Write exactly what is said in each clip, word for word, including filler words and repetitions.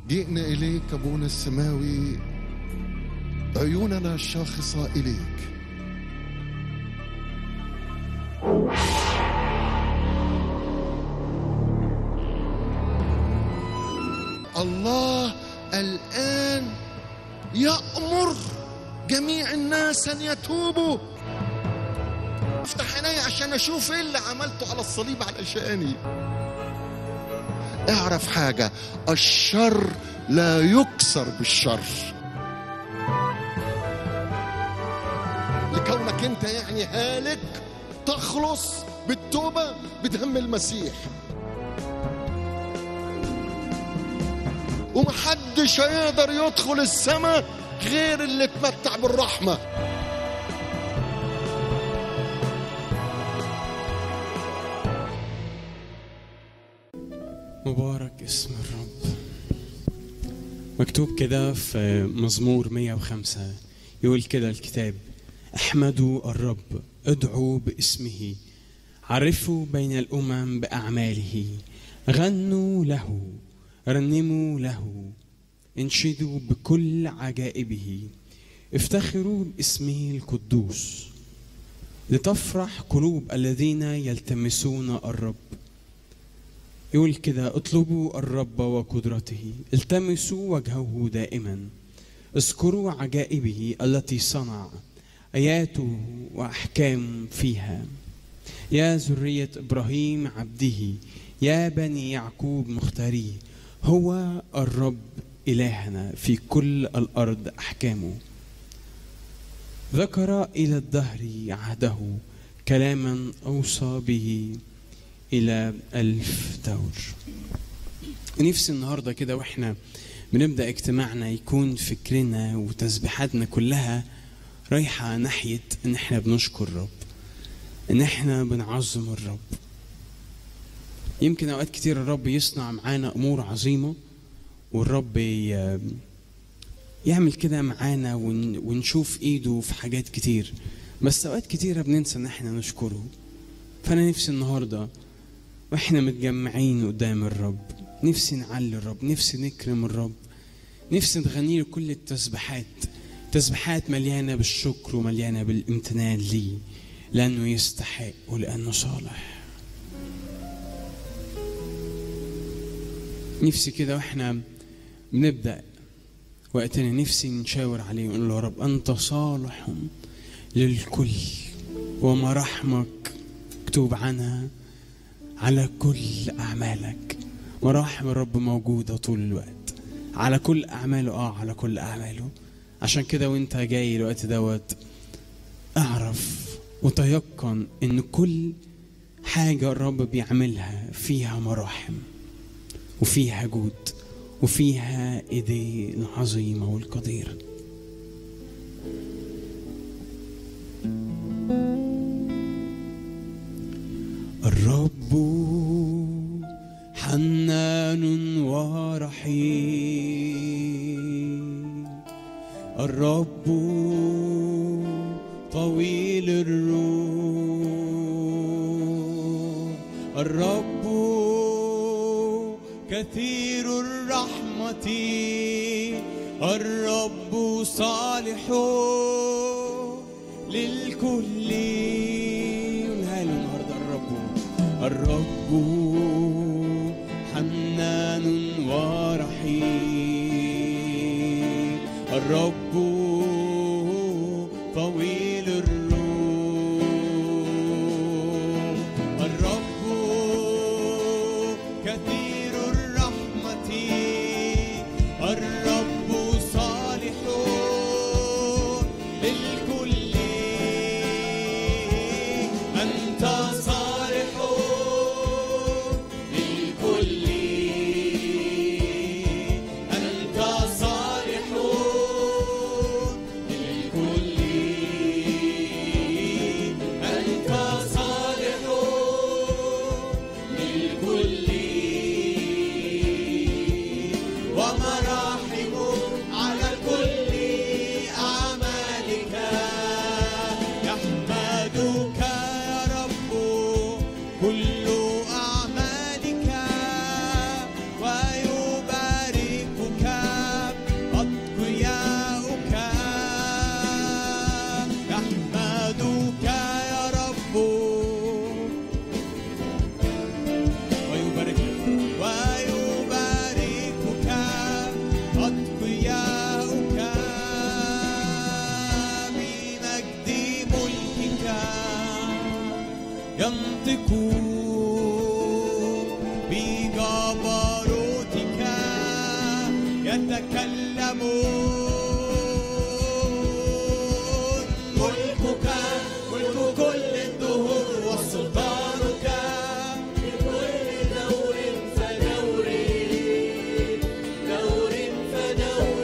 جئنا إليك أبونا السماوي، عيوننا شاخصة إليك. الله الآن يأمر جميع الناس أن يتوبوا. افتح عيني عشان أشوف إيه اللي عملته على الصليب علشاني. اعرف حاجة، الشر لا يكسر بالشر. لكونك انت يعني هالك تخلص بالتوبة بدم المسيح، ومحدش هيقدر يدخل السماء غير اللي اتمتع بالرحمة. مبارك اسم الرب. مكتوب كده في مزمور مية وخمسة، يقول كده الكتاب: احمدوا الرب، ادعوا باسمه، عرفوا بين الأمم بأعماله، غنوا له، رنموا له، انشدوا بكل عجائبه، افتخروا باسمه القدوس، لتفرح قلوب الذين يلتمسون الرب. يقول كده: اطلبوا الرب وقدرته، التمسوا وجهه دائما، اذكروا عجائبه التي صنع، آياته وأحكام فيها. يا ذرية إبراهيم عبده، يا بني يعقوب مختاريه، هو الرب إلهنا في كل الأرض أحكامه. ذكر إلى الدهر عهده، كلاما أوصى به إلى ألف دور. نفسي النهاردة كده وإحنا بنبدأ اجتماعنا يكون فكرنا وتسبيحاتنا كلها رايحة ناحية إن إحنا بنشكر الرب، إن إحنا بنعظم الرب. يمكن أوقات كتير الرب يصنع معانا أمور عظيمة، والرب يعمل كده معانا ونشوف إيده في حاجات كتير، بس أوقات كتيرة بننسى إن إحنا نشكره. فأنا نفسي النهاردة وإحنا متجمعين قدام الرب، نفسي نعلي الرب، نفسي نكرم الرب، نفسي نغني له كل التسبيحات، تسبيحات مليانة بالشكر ومليانة بالامتنان ليه، لأنه يستحق ولأنه صالح. نفسي كده وإحنا بنبدأ وقتنا نفسي نشاور عليه ونقول له: يا رب أنت صالح للكل، ومراحمك مكتوب عنها على كل أعمالك. مراحم الرب موجودة طول الوقت على كل أعماله، آه على كل أعماله. عشان كده وانت جاي الوقت دوت اعرف وتيقن ان كل حاجة الرب بيعملها فيها مراحم وفيها جود وفيها ايديه العظيمة والقديرة. الرب حنان ورحيم، الرب طويل الروح، الرب كثير الرحمة، الرب صالح للكل. قولها له النهارده: الرب الرب حنان ورحيم، الرب طويل الروح، الرب كثير الرحمة، الرب صالح للكل. أنت صالح للكل، أنت صالح للكل، أنت صالح للكل، ومراحم على كل أعمالك. يحمدك يا رب كل أعمالك، ويباركك يتكلمون. ملكك ملك كل الدهور وسلطانك في كل دور فدور دور فدور.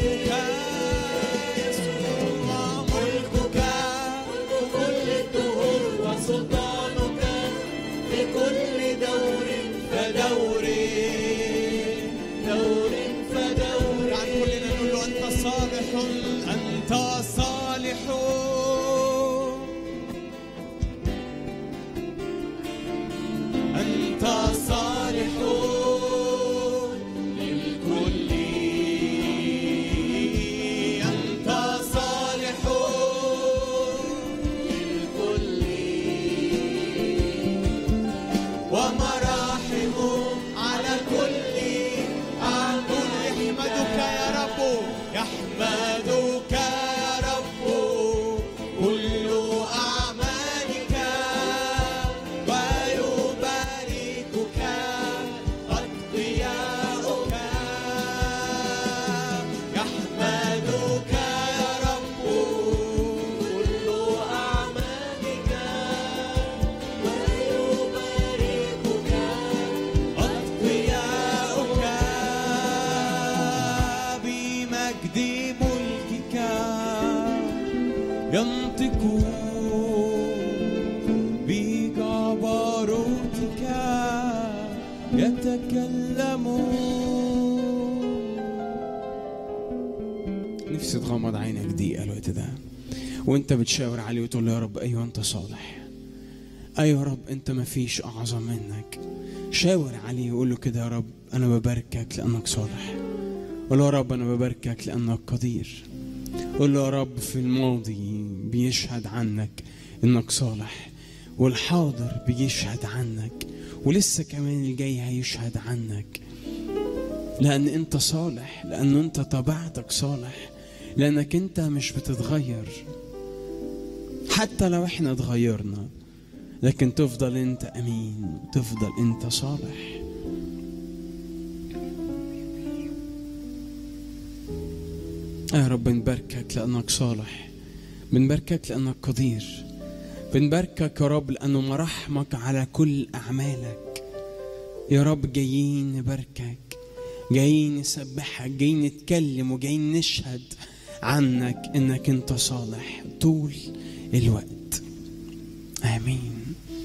ملكك ملك كل الدهور وسلطانك في كل دور فدور دور فدور. عن كلنا نقول له أنت صالح أنت صالح أنت صالح للكل. أنت صالح للكل ومراحم على كل. أعبد يحمدك يا رب يحمدك يا رب كل أعمالك ويباركك أتقياؤك. يحمدك يا رب كل أعمالك ويباركك أتقياؤك. بمجد ملكك ينطقون بجبروتك يتكلمون. نفسي تغمض عينك دقيقة الوقت ده وانت بتشاور عليه وتقول له يا رب ايوه انت صالح، ايوه يا رب انت ما فيش اعظم منك. شاور عليه وقول له كده يا رب انا بباركك لانك صالح. قول له يا رب انا بباركك لانك قدير. قول له يا رب في الماضي بيشهد عنك انك صالح، والحاضر بيشهد عنك، ولسه كمان الجاي هيشهد عنك. لان انت صالح، لان انت طبيعتك صالح، لانك انت مش بتتغير. حتى لو احنا اتغيرنا لكن تفضل انت امين، تفضل انت صالح. يا رب بنباركك لأنك صالح، بنباركك لأنك قدير، بنباركك يا رب لأنه مراحمك على كل أعمالك. يا رب جايين نباركك، جايين نسبحك، جايين نتكلم وجايين نشهد عنك إنك أنت صالح طول الوقت. آمين.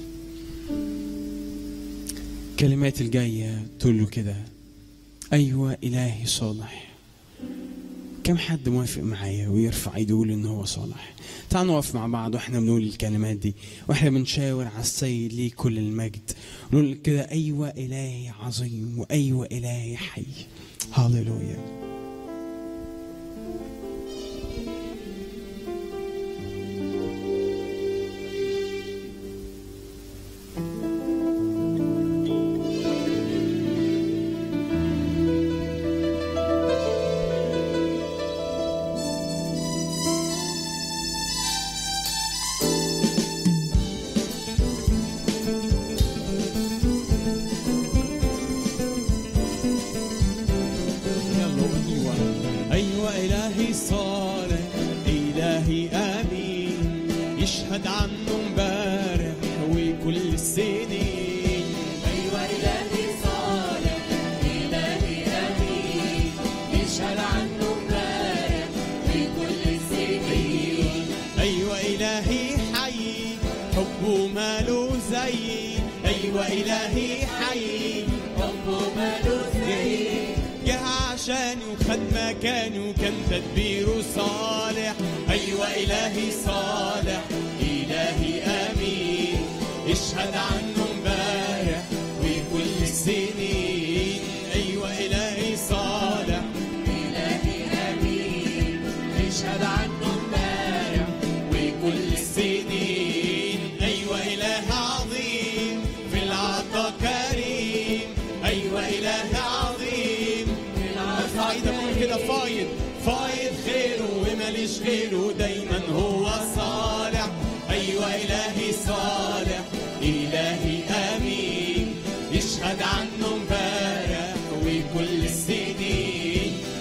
كلمات الجاية تقول له كده أيوة إلهي صالح. كم حد موافق معايا ويرفع ايده ويقول ان هو صالح؟ تعالوا نقف مع بعض واحنا بنقول الكلمات دي واحنا بنشاور على السيد ليه كل المجد، نقول كده ايوه الهي عظيم وايوه الهي حي. هاليلويا. يشهد عنه امبارح وكل السنين. أيوة إلهي صالح إلهي أمين يشهد عنه امبارح وكل السنين. أيوة إلهي حي حبه ماله زي. أيوة إلهي حي حبه ماله زي. جه عشاني وخد مكاني وكان تدبيره صالح. أيوة إلهي صالح إلهي أمين يشهد عنه امبارح وكل السنين. أيوة إلهي صالح إلهي أمين يشهد عنه امبارح وكل السنين. أيوة إله عظيم في العطا كريم. أيوة إله عظيم في العطا كريم. كده فايض فايض خيره وماليش غيره دايما هو صالح. أيوة إلهي صالح إلهي أمين يشهد عنه امبارح وكل السنين.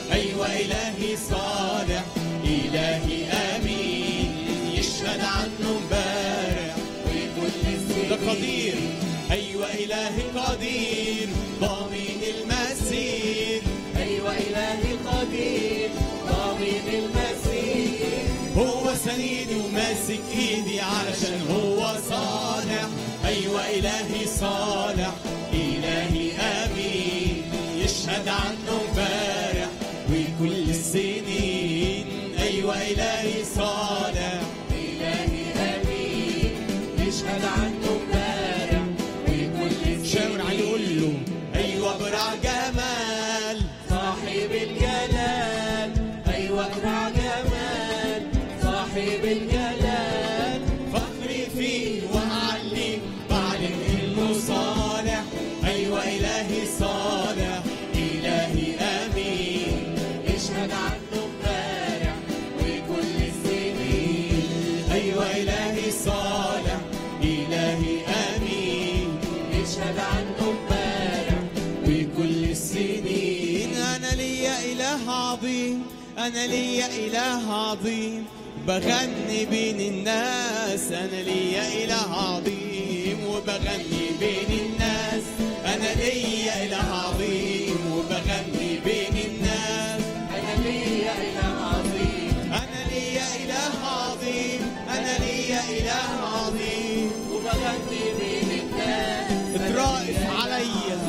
علشان ايدي وماسك ايدي علشان هو صالح. ايوه الهي صالح، الهي امين، يشهد عنه امبارح وكل السنين. ايوه الهي صالح، إلهي أمين، يشهد عنه امبارح وكل السنين. شاور عليه قول له ايوه برع جمال صاحب الجلال، أيوة برع جمال صاحب الجلال. فخري فيه وأعليه بعلن إنه صالح. أيوة إلهي صالح، إلهي أمين، يشهد عنه امبارح وكل السنين. أيوة إلهي صالح، إلهي أمين، يشهد عنه امبارح بكل السنين. أنا ليا إله عظيم، أنا ليا إله عظيم، بغني بين الناس. أنا ليا إله عظيم وبغني بين الناس. أنا ليا إله عظيم وبغني بين الناس. أنا ليا إله عظيم، أنا ليا إله عظيم، أنا ليا إله عظيم، وبغني بين الناس. اترائف عليا،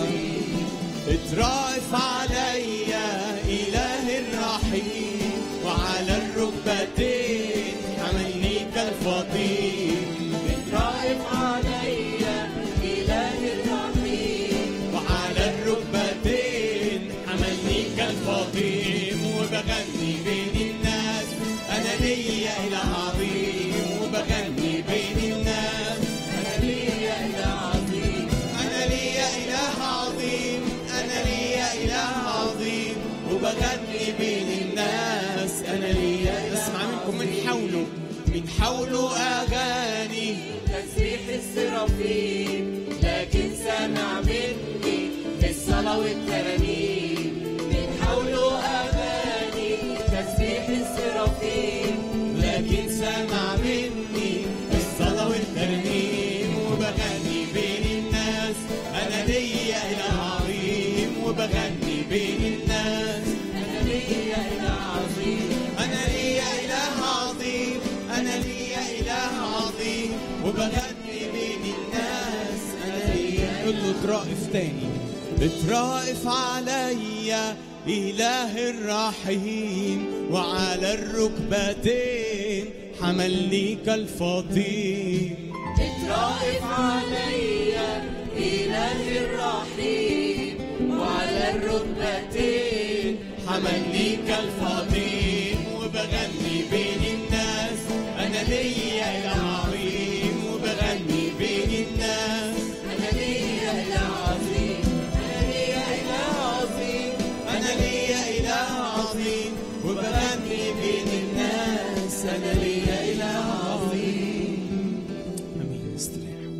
اترائف عليا إله الرحيم، وعلى الركبتين حملني كالفطيم. اترائف عليا إله الرحيم، وعلى الركبتين حملني كالفطيم، وبغني بين الناس. أنا ليا إله عظيم وبغني بين الناس. أنا ليا إله عظيم، أنا ليا إله عظيم، أنا ليا إله عظيم، وبغني بين الناس. أنا ليا اسمع منكم من حوله، من حوله أغاني تسبيح السرافيم، لكن سمع مني الصلاة والترانيم. من حوله أغاني تسبيح السرافيم، لكن سمع مني الصلاة والترنيم، وبغني بين الناس. أنا ليا إله عظيم وبغني بين الناس. أنا ليا إله عظيم، أنا ليا إله عظيم، أنا ليا إله عظيم، وبغني بين الناس. أنا ليا قل له اترائف تاني، اترائف عليا إله الرحيم، وعلى الركبتين حملني كالفطيم. اترائف عليا إله الرحيم، وعلى الركبتين حملني كالفطيم، وبغني بين الناس. أنا ليا إله عظيم وبغني بين الناس. أنا ليا إله عظيم، أنا ليا إله عظيم، أنا ليا إله عظيم وبغني بين الناس. أنا ليا إله عظيم. امين. استريحوا.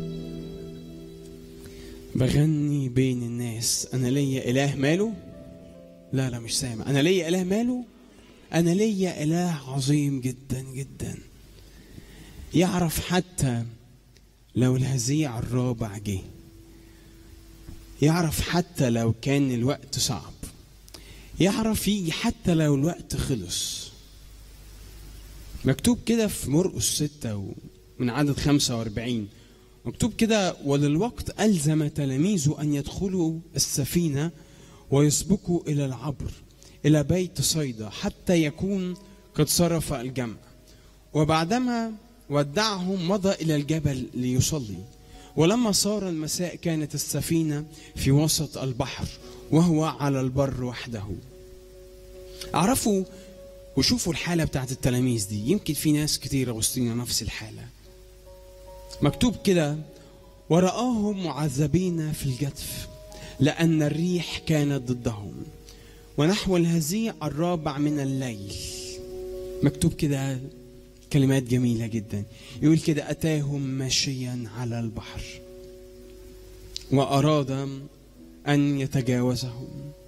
بغني بين الناس. انا ليا اله ماله؟ لا لا مش سامع. انا ليا اله ماله؟ انا ليا اله عظيم جدا جدا، يعرف حتى لو الهزيع الرابع جه، يعرف حتى لو كان الوقت صعب، يعرف يجي حتى لو الوقت خلص. مكتوب كده في مرقس ستة من عدد خمسة واربعين، مكتوب كده: وللوقت ألزم تلاميذه أن يدخلوا السفينة ويسبقوا إلى العبر إلى بيت صيدا حتى يكون قد صرف الجمع. وبعدما ودعهم مضى إلى الجبل ليصلي. ولما صار المساء كانت السفينة في وسط البحر وهو على البر وحده. أعرفوا وشوفوا الحالة بتاعت التلاميذ دي. يمكن في ناس كتيرة وسطينا نفس الحالة. مكتوب كده: ورآهم معذبين في الجدف لأن الريح كانت ضدهم ونحو الهزيع الرابع من الليل. مكتوب كده كلمات جميلة جدا، يقول كده: أتاهم ماشيا على البحر وأراد أن يتجاوزهم.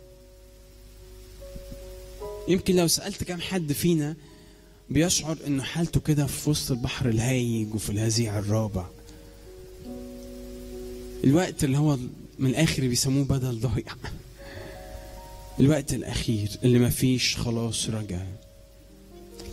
يمكن لو سألت كم حد فينا بيشعر أنه حالته كده في وسط البحر الهايج وفي الهزيع الرابع، الوقت اللي هو من الآخر بيسموه بدل ضايع، الوقت الأخير اللي ما فيش خلاص رجع.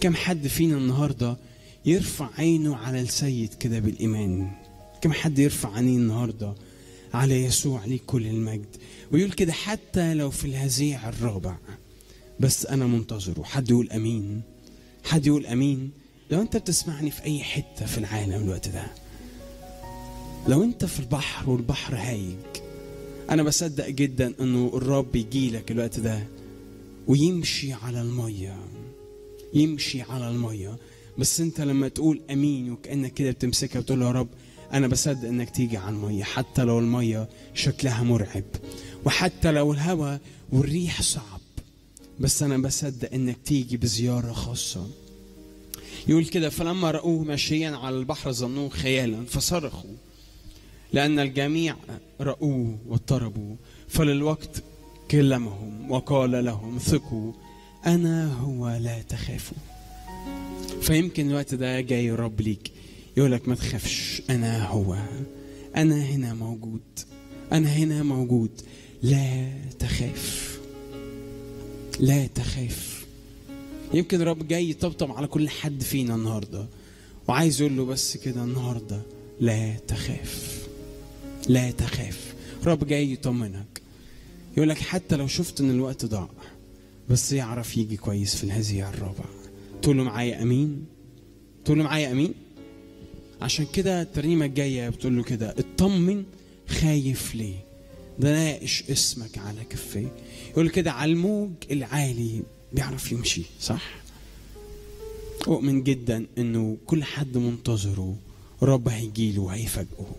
كم حد فينا النهاردة يرفع عينه على السيد كده بالإيمان؟ كم حد يرفع عينيه النهاردة على يسوع ليه كل المجد ويقول كده حتى لو في الهزيع الرابع بس أنا منتظره؟ حد يقول أمين؟ حد يقول أمين؟ لو أنت بتسمعني في أي حتة في العالم الوقت ده، لو أنت في البحر والبحر هايج، أنا بصدق جدا أنه الرب يجي لك الوقت ده ويمشي على المية، يمشي على المية. بس أنت لما تقول أمين وكأنك كده بتمسكها وتقول له يا رب أنا بصدق أنك تيجي على المية، حتى لو المية شكلها مرعب، وحتى لو الهواء والريح صعب، بس أنا بصدق أنك تيجي بزيارة خاصة. يقول كده فلما رأوه ماشيا على البحر ظنوه خيالا فصرخوا لأن الجميع رأوه واضطربوا، فللوقت كلمهم وقال لهم ثقوا أنا هو لا تخافوا. فيمكن الوقت ده جاي الرب ليك يقولك ما تخافش، أنا هو، أنا هنا موجود، أنا هنا موجود، لا تخاف، لا تخاف. يمكن الرب جاي يطبطب على كل حد فينا النهاردة وعايز يقول له بس كده النهاردة لا تخاف، لا تخاف. الرب جاي يطمنك يقولك حتى لو شفت ان الوقت ضاع بس يعرف يجي كويس في الهزيع الرابع. تقول له معايا امين؟ تقول له معايا امين؟ عشان كده الترنيمة الجاية بتقول له كده اطمن خايف ليه ده ناقش اسمك على كفيه. يقول كده على الموج العالي بيعرف يمشي، صح؟ أؤمن جدا انه كل حد منتظره رب هيجيله وهيفاجئه.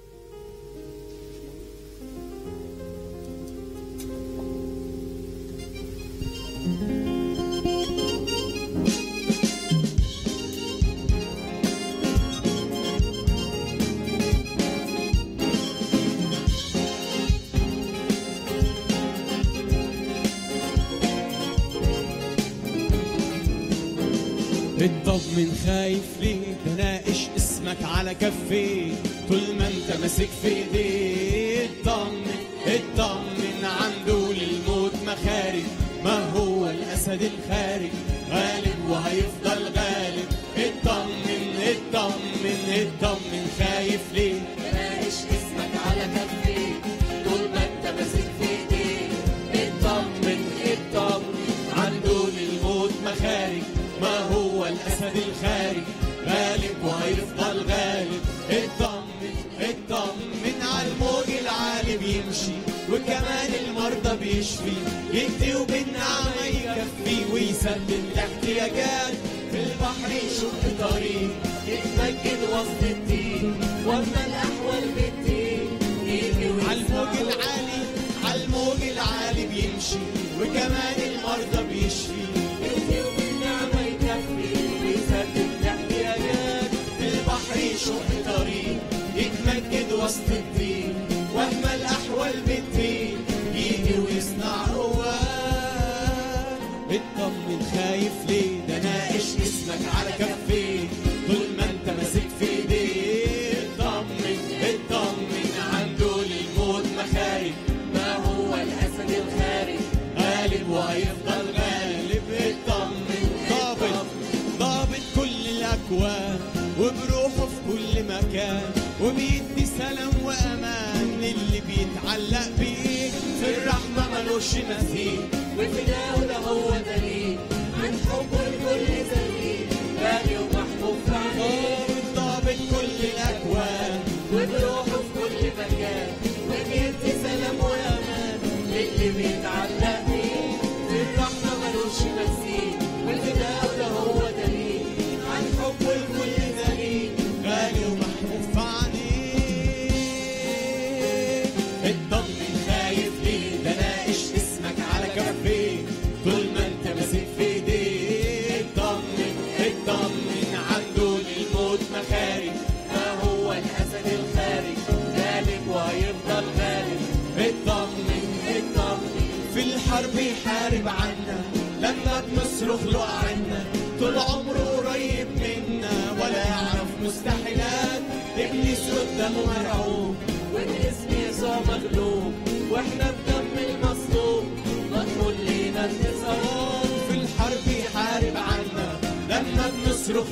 اطمن خايف ليه ده ناقش اسمك على كفيه طول ما انت ماسك في ايديه. اطمن اطمن عنده للموت مخارج، ما هو الاسد الخارج غالب وهيفضل غالب. اطمن اطمن اطمن خايف ليه ده ناقش اسمك على كفيه طول ما انت ماسك في ايديه. اطمن اطمن عنده للموت مخارج، ما هو الأسد الخارج غالب وهيفضل غالب. اطمن اطمن على الموج العالي بيمشي وكمان المرضى بيشفي، يدي وبالنعمة يكفي ويسدد الاحتياجات. في البحر يشق طريق يتمجد وسط الدين واما الاحوال بالدين يجي على الموج العالي، على الموج العالي بيمشي وكمان المرضى بيشفي، يشق طريق يتمجد وسط الدين واما الاحوال بالدين يجي ويصنع هو. اطمن خايف ليه ده ناقش اسمك على كفيه طول ما انت ماسك في ايديه. اطمن اطمن عنده للموت مخارج، ما هو الاسد الخارج غالب وهيفضل غالب. اطمن ضابط ضابط كل الاكوان وبروحه في كل مكان وبيدي سلام وامان للي بيتعلق بيه. في الرحمه ملوش مثيل وفداه ده هو دليل عن حبه لكل ذليل غالي ومحبوب في عينيه. ضابط كل الاكوان وبروحه في كل مكان وبيدي سلام وامان للي بيتعلق بيه. في الرحمه ملوش مثيل والفداه ده هو دليل عن حبه لكل غالي ومحبوب في عينيه. اطمن خايف ليه ده ناقش اسمك على كفيه طول ما انت ماسك في ايديه. اطمن اطمن عنده للموت مخارج، ما هو الاسد الخارج غالب وهيفضل غالب. اطمن اطمن في الحرب يحارب عنا لما بنصرخ له عنا. طول عمره قريب منا ولا يعرف مستحيلات. ابليس قدامه مرعوب وباسم يسوع مغلوب واحنا بدم المصلوب مضمون لينا انتصار. في الحرب يحارب عنا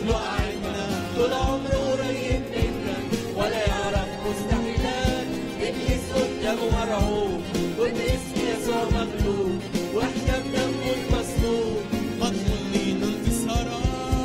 له قعدنا طول عمره قريب منا ولا يعرف مستحيلات. إبليس قدامه مرعوب وباسم يسوع مغلوب واحنا بدمه المصلوب مضمون لينا انتصارات.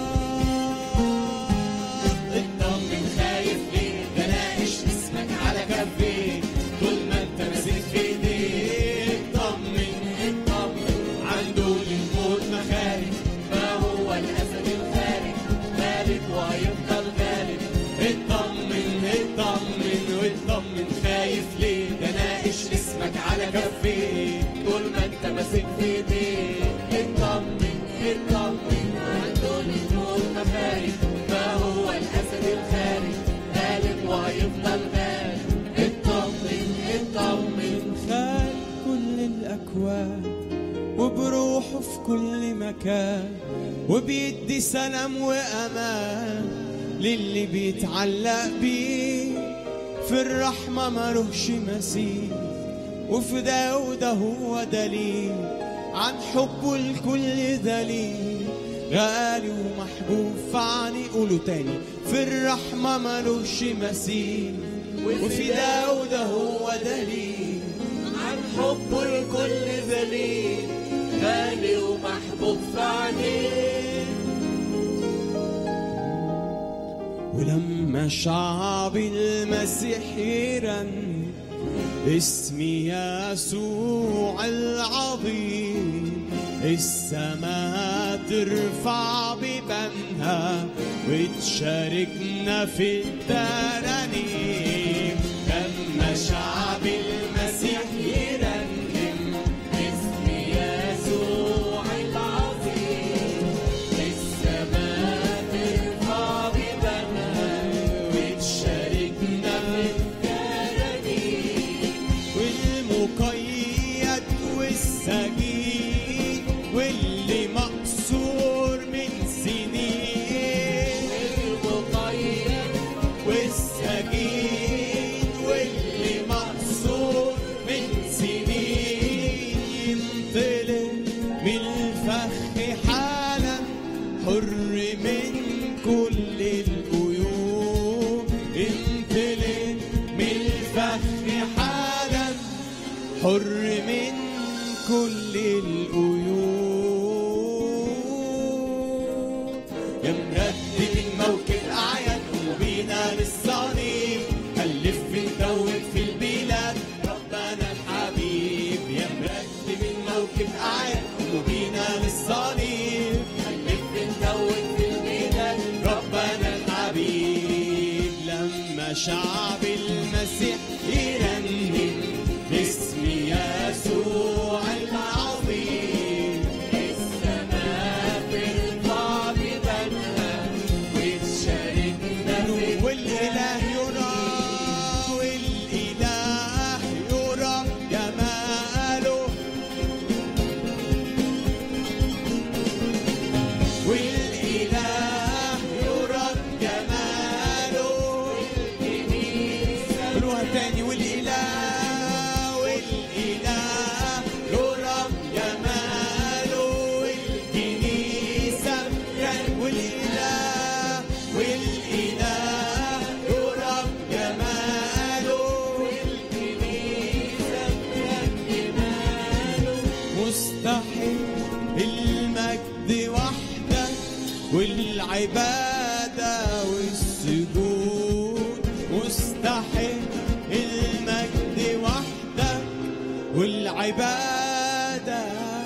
اطمن خايف ليه ده ناقش اسمك على كفيك طول ما انت ماسك في ايديك. اطمن اطمن عنده للموت مخارج ما هو الاسد الخارج غالب وهيفضل غالب. اطمن اطمن واطمن خايف ليه ده ناقش اسمك على كفيك طول ما انت ماسك في ايديك. اطمن اطمن عنده للموت مخارج ما هو الاسد الخارج غالب وهيفضل غالب. اطمن اطمن خالق كل الأكوان وبروحه في كل مكان وبيدي سلام وأمان للي بيتعلق بيه. في الرحمة ملوش مثيل وفي ده وده هو دليل عن حبه الكل دليل. غالي ومحبوب فعني قولوا تاني في الرحمة ملوش مثيل وفي ده وده هو دليل عن حبه الكل ذليل غالي ومحبوب في عينيه. ولما شعب المسيح يرن اسم يسوع العظيم السماء ترفع ببنها وتشاركنا في الترانيم. لما شعب المسيح يرنم اسم يسوع العظيم السماء ترفع ببنها وتشاركنا في الترانيم. والمقيد والسجين واللي مقصور من سنين. المقيد والسجين واللي مقصور من سنين ينطلق من الفخ حالا حر من كل القيود. ينطلق من الفخ حالا حر من كل القيود. يا مرتب الموكب أعياد وبينا للصليب هنلف ندوب في البلاد ربنا الحبيب. يا مرتب الموكب أعياد وبينا للصليب هنلف ندوب في البلاد ربنا الحبيب. لما شعب المسيح يرنم باسم يسوع العظيم السماء ترفع ببنها وتشاركنا في والإله يرى والإله يرى جماله والإله يرى جماله. قولوها تاني والإله والإله يرى جماله. والكنيسة والإله والإله يرى جماله. والكنيسة جماله مستحق المجد وحده والعبادة والسجود. مستحق المجد وحده والعبادة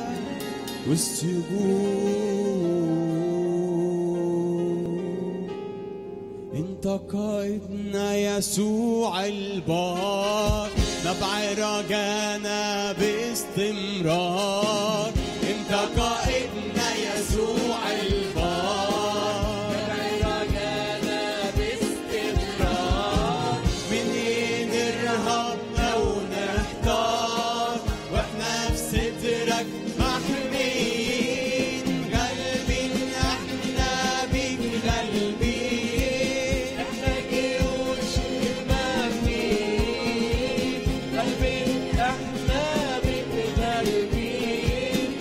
والسجود. انت قائدنا يسوع البار نبع رجانا باستمرار. انت قائدنا يسوع البار رجانا باستمرار. منين نرهب او نحتار واحنا في سترك محمين. غالبين احنا بيك غالبين. احنا جيوش المبنيين قلبين احنا بك غالبين.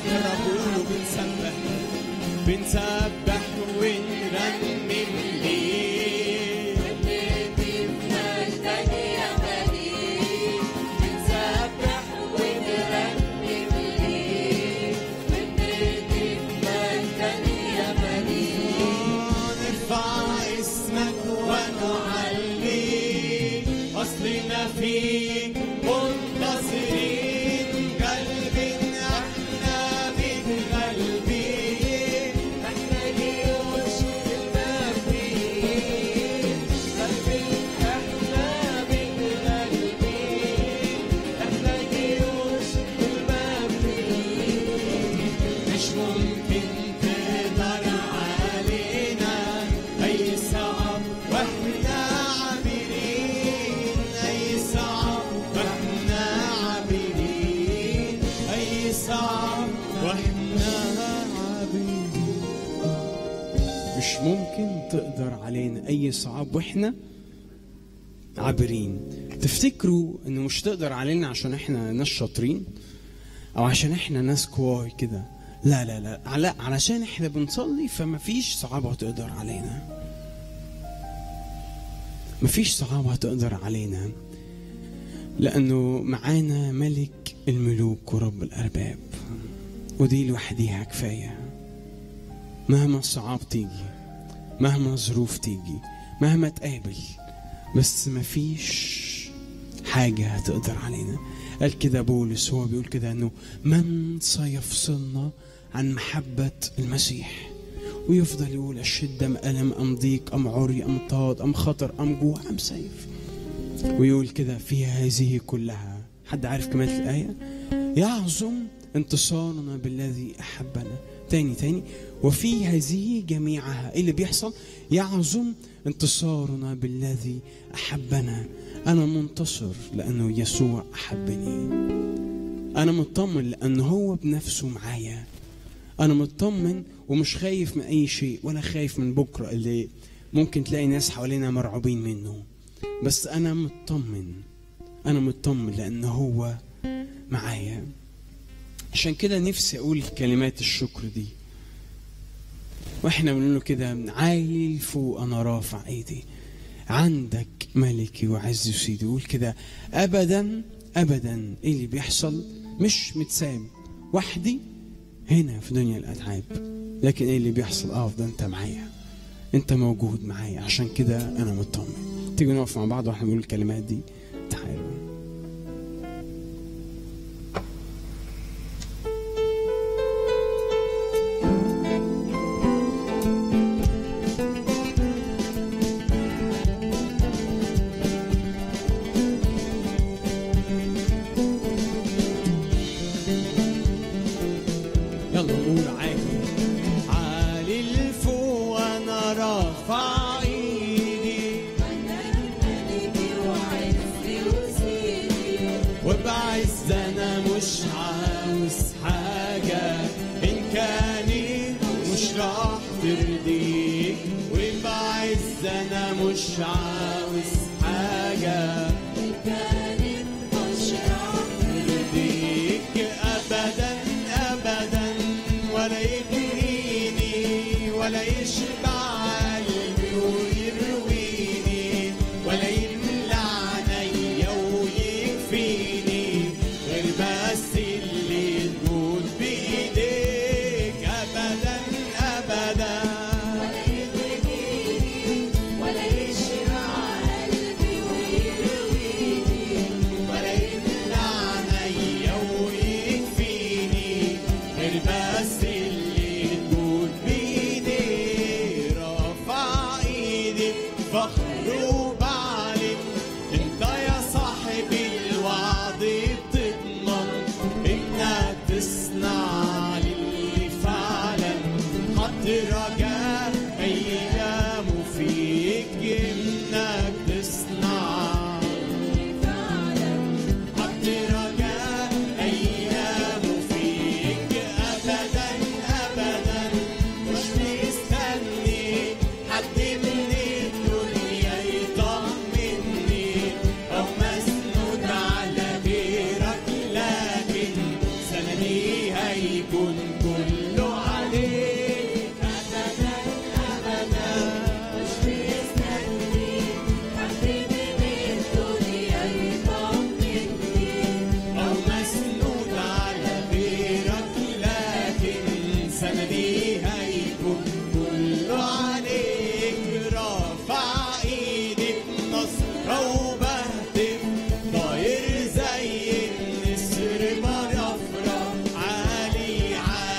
ربنا بنسبح بنسبح ونرنم ليه ونهتف مجدك يا مليك بنسبح ونرنم ليه ونهتف مجدك يا مليك نرفع اسمك ونعليك أصلنا فيك منتصرين قلب احنا متغلبين احنا جيوش المبنيين قلب احنا متغلبين احنا جيوش المبنيين مش ممكن تقدر علينا أي صعب واحنا عابرين أي صعب واحنا عابرين أي صعب واحنا عابرين. مش ممكن تقدر علينا اي صعاب واحنا عابرين. تفتكروا انه مش تقدر علينا عشان احنا ناس شاطرين او عشان احنا ناس كواي كده؟ لا لا لا لا، علشان احنا بنصلي فما فيش صعابة تقدر علينا. ما فيش صعابة تقدر علينا لانه معانا ملك الملوك ورب الارباب، ودي لوحديها كفاية. مهما الصعاب تيجي، مهما الظروف تيجي، مهما تقابل، بس مفيش حاجة هتقدر علينا. قال كده بولس، هو بيقول كده انه من سيفصلنا عن محبة المسيح، ويفضل يقول الشدة أم ألم أم ضيق أم عري أم اضطهاد أم خطر أم جوع أم سيف. ويقول كده في هذه كلها، حد عارف كمالة الآية؟ يعظم انتصارنا بالذي أحبنا. تاني تاني وفي هذه جميعها ايه اللي بيحصل؟ يعظم انتصارنا بالذي أحبنا. أنا منتصر لأنه يسوع أحبني. أنا مطمن لأنه هو بنفسه معايا. أنا مطمن ومش خايف من أي شيء، ولا خايف من بكرة اللي ممكن تلاقي ناس حوالينا مرعوبين منه. بس أنا مطمن، أنا مطمن لأنه هو معايا. عشان كده نفسي أقول كلمات الشكر دي وإحنا بنقول له كده عالي فوق أنا رافع إيدي عندك ملكي وعز سيدي. يقول كده أبدا أبدا إيه اللي بيحصل مش متساب وحدي هنا في دنيا الأتعاب، لكن إيه اللي بيحصل؟ آه ده أنت معايا، أنت موجود معايا. عشان كده أنا مطمن. تيجي نقف مع بعض وإحنا بنقول الكلمات دي. تعالوا. Hey هيكون كله عليك أبدا أبدا مش مستني حبيبي من الدنيا يطمني أو مسنود على غيرك لكن سندي هيكون كله عليك رافع ايدي بنصرة وبهتف طاير زي النسر برفرف عالي عالي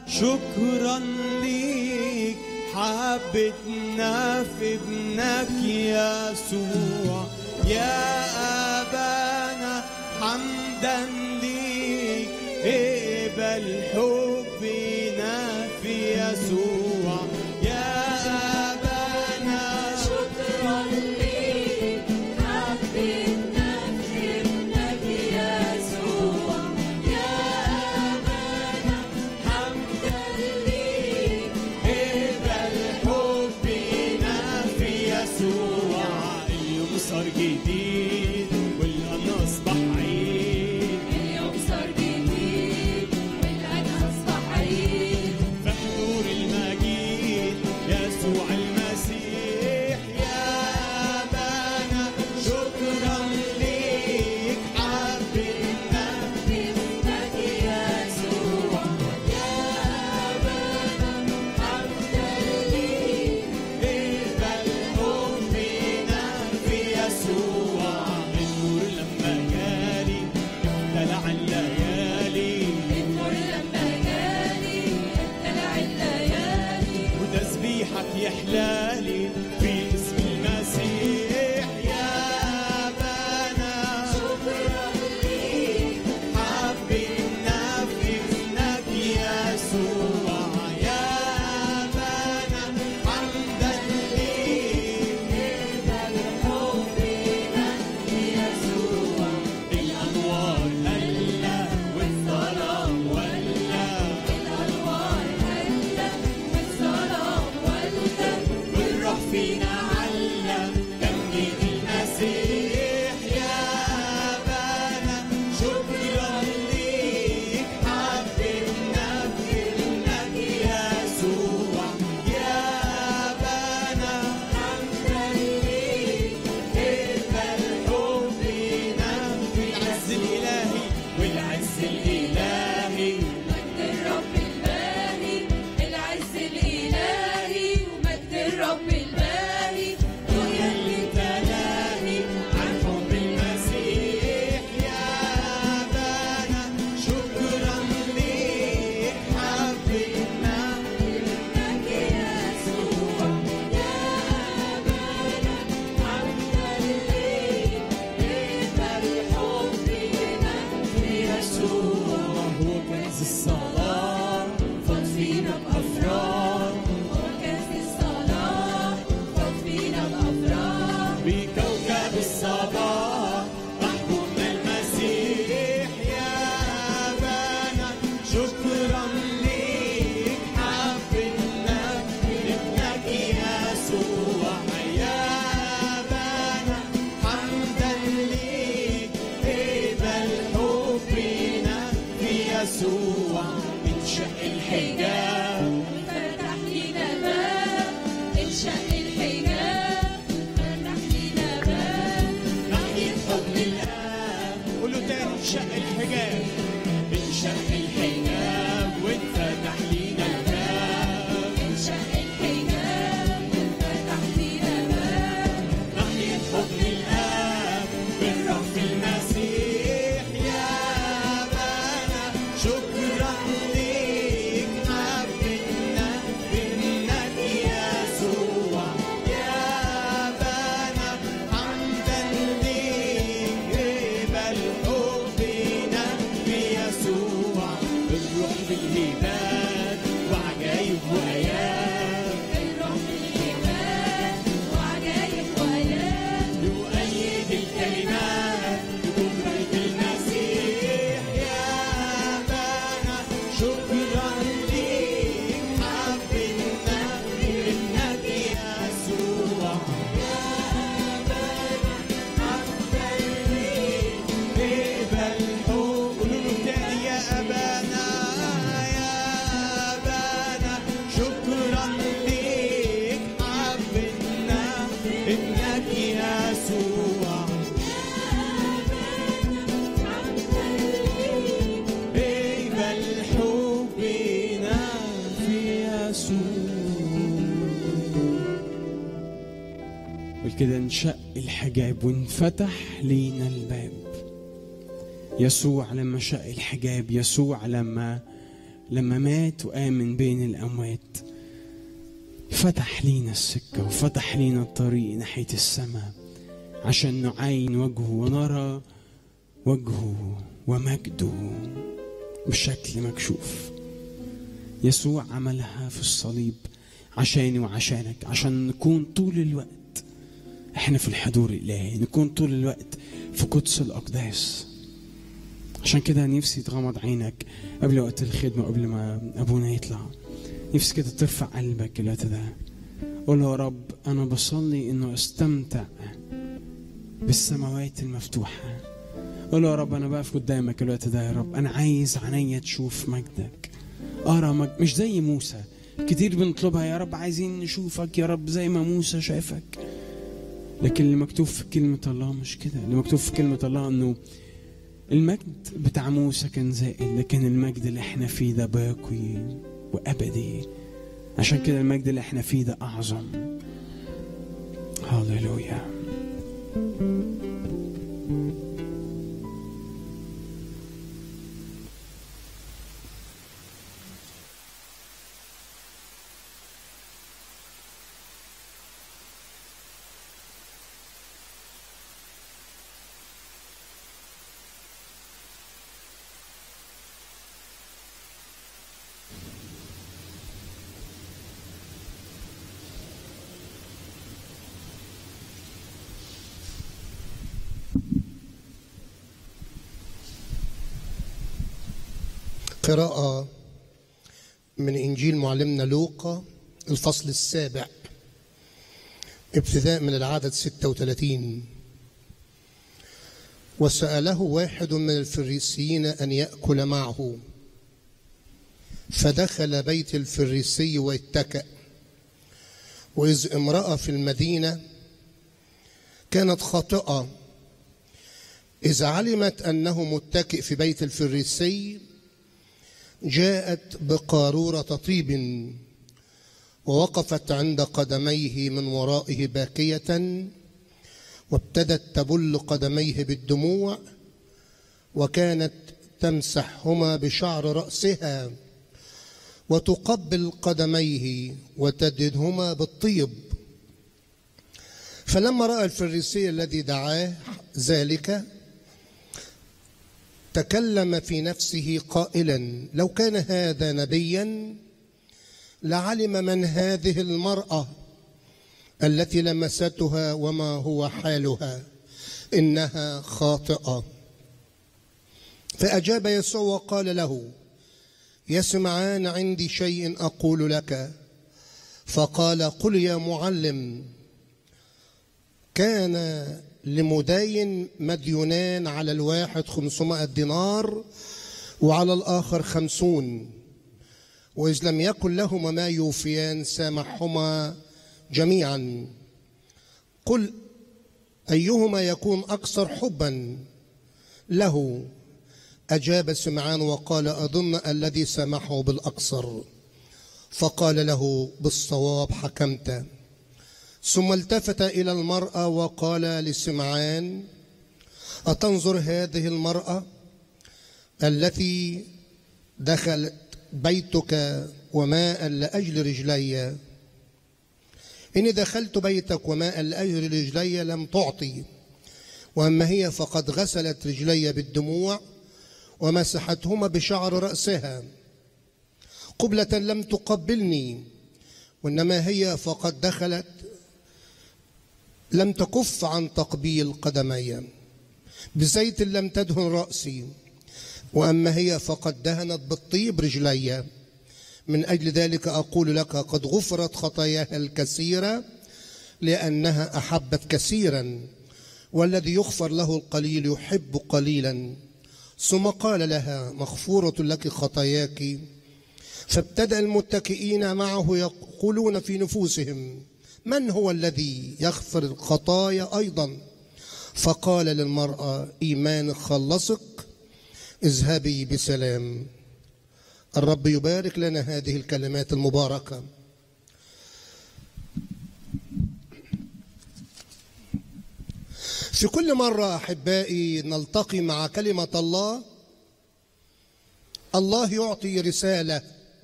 شكرا ليك حبتنا في ابنك يسوع يا أبانا حمدا ليك اقبل حبنا في يسوع يا أبانا شكرا ليك حبيتنا في ابنك يسوع يا أبانا حمدا ليك اقبل حبنا في يسوع اليوم صار جديد والأمن أصبح عيد اليوم صار جديد والأنا أصبح عيد في حضور المجيد يسوع المسيح يا أبانا شكرا ليك حبيتنا بابنك يسوع يا أبانا حمدا ليك اقبل حبنا في يسوع النور لما جالي ابتلع الليالي النور لما جالي ابتلع الليالي وتسبيحك يحلالي في اسم المسيح يا أبانا شكرا ليك حبينا في ابنك يسوع يا أبانا حمدا ليك اقبل حبنا يسوع الأنوار هلا والظلام ولا الأنوار هلا والظلام ولدت والروح فينا علّى تمجيد المسيح يا أبانا شكرا ليك حبيبنا بابنك يسوع يا أبانا حمدا ليك اقبل حبنا بالعز الإلهي والعز الإلهي مجد الرب الباهي العز الإلهي ومجد الرب الباهي ويا اللي تلاهي عن حب المسيح يا أبانا شكرا ليك حبيبنا ابنك يسوع يا أبانا حمدا ليك اقبل حبنا يسوع هو كنز الصلاة فاض فينا بأفراح وكاس الصلاة فاض فينا بأفراح بكوكب الصباح محبوبنا المسيح يا أبانا شكرا ليك حبيبنا ابنك يسوع يا أبانا حمدا ليك اقبل حبنا في يسوع انشق الحجاب فتح لينا باب انشق الحجاب فتح لينا باب ناحية حضن الآب قولوا تاني انشق الحجاب انشق الحجاب واتفتح لينا الباب انشق الحجاب فتح لينا باب ناحية حضن الآب بالروح في المسيح يا أبانا شكرا ليك حبيبنا بابنك يسوع يا أبانا حمدا ليك اقبل حبنا في يسوع الروح بالهبات وعجايب وآيات الروح الإيمان وعجائب وآيات يؤيد الكلمات بقدرة المسيح يا أبانا شكرا ليك حبيبنا بابنك يسوع يا أبانا حمدا ليك اقبل حب قولوا له تاني يا أبانا يا أبانا شكرا ليك حبيبنا ابنك يسوع اقبل حبنا في يسوع والكده انشق الحجاب وانفتح لينا الباب. يسوع لما شق الحجاب، يسوع لما لما مات وقام من بين الأموات فتح لينا السكة وفتح لينا الطريق ناحية السماء عشان نعاين وجهه ونرى وجهه ومجده بشكل مكشوف. يسوع عملها في الصليب عشاني وعشانك، عشان نكون طول الوقت احنا في الحضور الإلهي، نكون طول الوقت في قدس الأقداس. عشان كده نفسي تغمض عينك قبل وقت الخدمة، قبل ما أبونا يطلع. نفسي كده ترفع قلبك الوقت ده، قول يا رب أنا بصلي إنه استمتع بالسماوات المفتوحة. قول يا رب أنا بقف قدامك الوقت ده يا رب، أنا عايز عينيا تشوف مجدك، أرى مجد، مش زي موسى كتير بنطلبها يا رب، عايزين نشوفك يا رب زي ما موسى شافك. لكن اللي مكتوب في كلمة الله مش كده. اللي مكتوب في كلمة الله إنه المجد بتاع موسى كان زائل، لكن المجد اللي احنا فيه ده باقي وأبدي. عشان كده المجد اللي احنا فيه ده أعظم. هاليلويا. قراءة من إنجيل معلمنا لوقا الفصل السابع ابتداء من العدد ستة وثلاثين. وسأله واحد من الفريسيين أن يأكل معه، فدخل بيت الفريسي واتكأ. وإذ امرأة في المدينة كانت خاطئة، إذا علمت أنه متكئ في بيت الفريسي جاءت بقارورة طيب ووقفت عند قدميه من ورائه باكية، وابتدت تبل قدميه بالدموع، وكانت تمسحهما بشعر رأسها وتقبل قدميه وتدهنهما بالطيب. فلما رأى الفريسي الذي دعاه ذلك تكلم في نفسه قائلا: لو كان هذا نبيا لعلم من هذه المرأة التي لمستها وما هو حالها، إنها خاطئة. فأجاب يسوع وقال له: يا سمعان، عندي شيء أقول لك. فقال: قل يا معلم. كان لمدين مديونان، على الواحد خمسمائة دينار وعلى الآخر خمسون، وإذ لم يكن لهما ما يوفيان سامحهما جميعا. قل أيهما يكون أكثر حبا له؟ أجاب سمعان وقال: أظن الذي سامحه بالأكثر. فقال له: بالصواب حكمت. ثم التفت إلى المرأة وقال لسمعان: أتنظر هذه المرأة التي دخلت بيتك وماء لأجل رجلي؟ إني دخلت بيتك وماء لأجل رجلي لم تعطي، وأما هي فقد غسلت رجلي بالدموع ومسحتهما بشعر رأسها. قبلة لم تقبلني، وإنما هي فقد دخلت لم تكف عن تقبيل قدمي. بزيت لم تدهن رأسي، وأما هي فقد دهنت بالطيب رجلي. من أجل ذلك أقول لك قد غفرت خطاياها الكثيرة، لأنها أحبت كثيرا، والذي يغفر له القليل يحب قليلا. ثم قال لها: مغفورة لك خطاياك. فابتدأ المتكئين معه يقولون في نفوسهم: من هو الذي يغفر الخطايا أيضا؟ فقال للمرأة: إيمانك خلصك، اذهبي بسلام. الرب يبارك لنا هذه الكلمات المباركة. في كل مرة أحبائي نلتقي مع كلمة الله الله يعطي رسالة،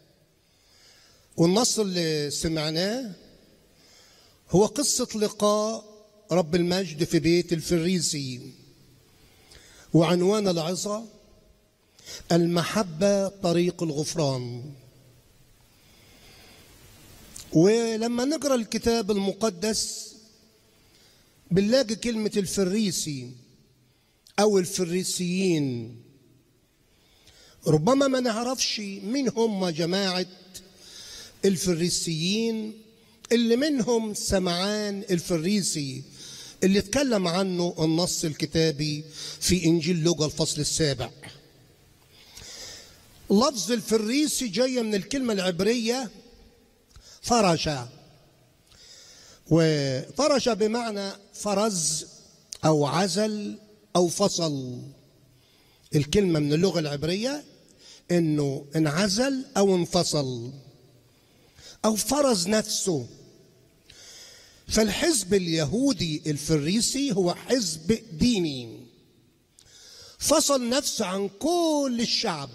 والنص اللي سمعناه هو قصة لقاء رب المجد في بيت الفريسي، وعنوان العظة المحبة طريق الغفران. ولما نقرأ الكتاب المقدس بنلاقي كلمة الفريسي أو الفريسيين. ربما ما نعرفش مين هم جماعة الفريسيين اللي منهم سمعان الفريسي اللي اتكلم عنه النص الكتابي في إنجيل لوقا الفصل السابع. لفظ الفريسي جاي من الكلمة العبرية فرشة، وفرشة بمعنى فرز أو عزل أو فصل. الكلمة من اللغة العبرية إنه انعزل أو انفصل أو فرز نفسه. فالحزب اليهودي الفريسي هو حزب ديني فصل نفسه عن كل الشعب،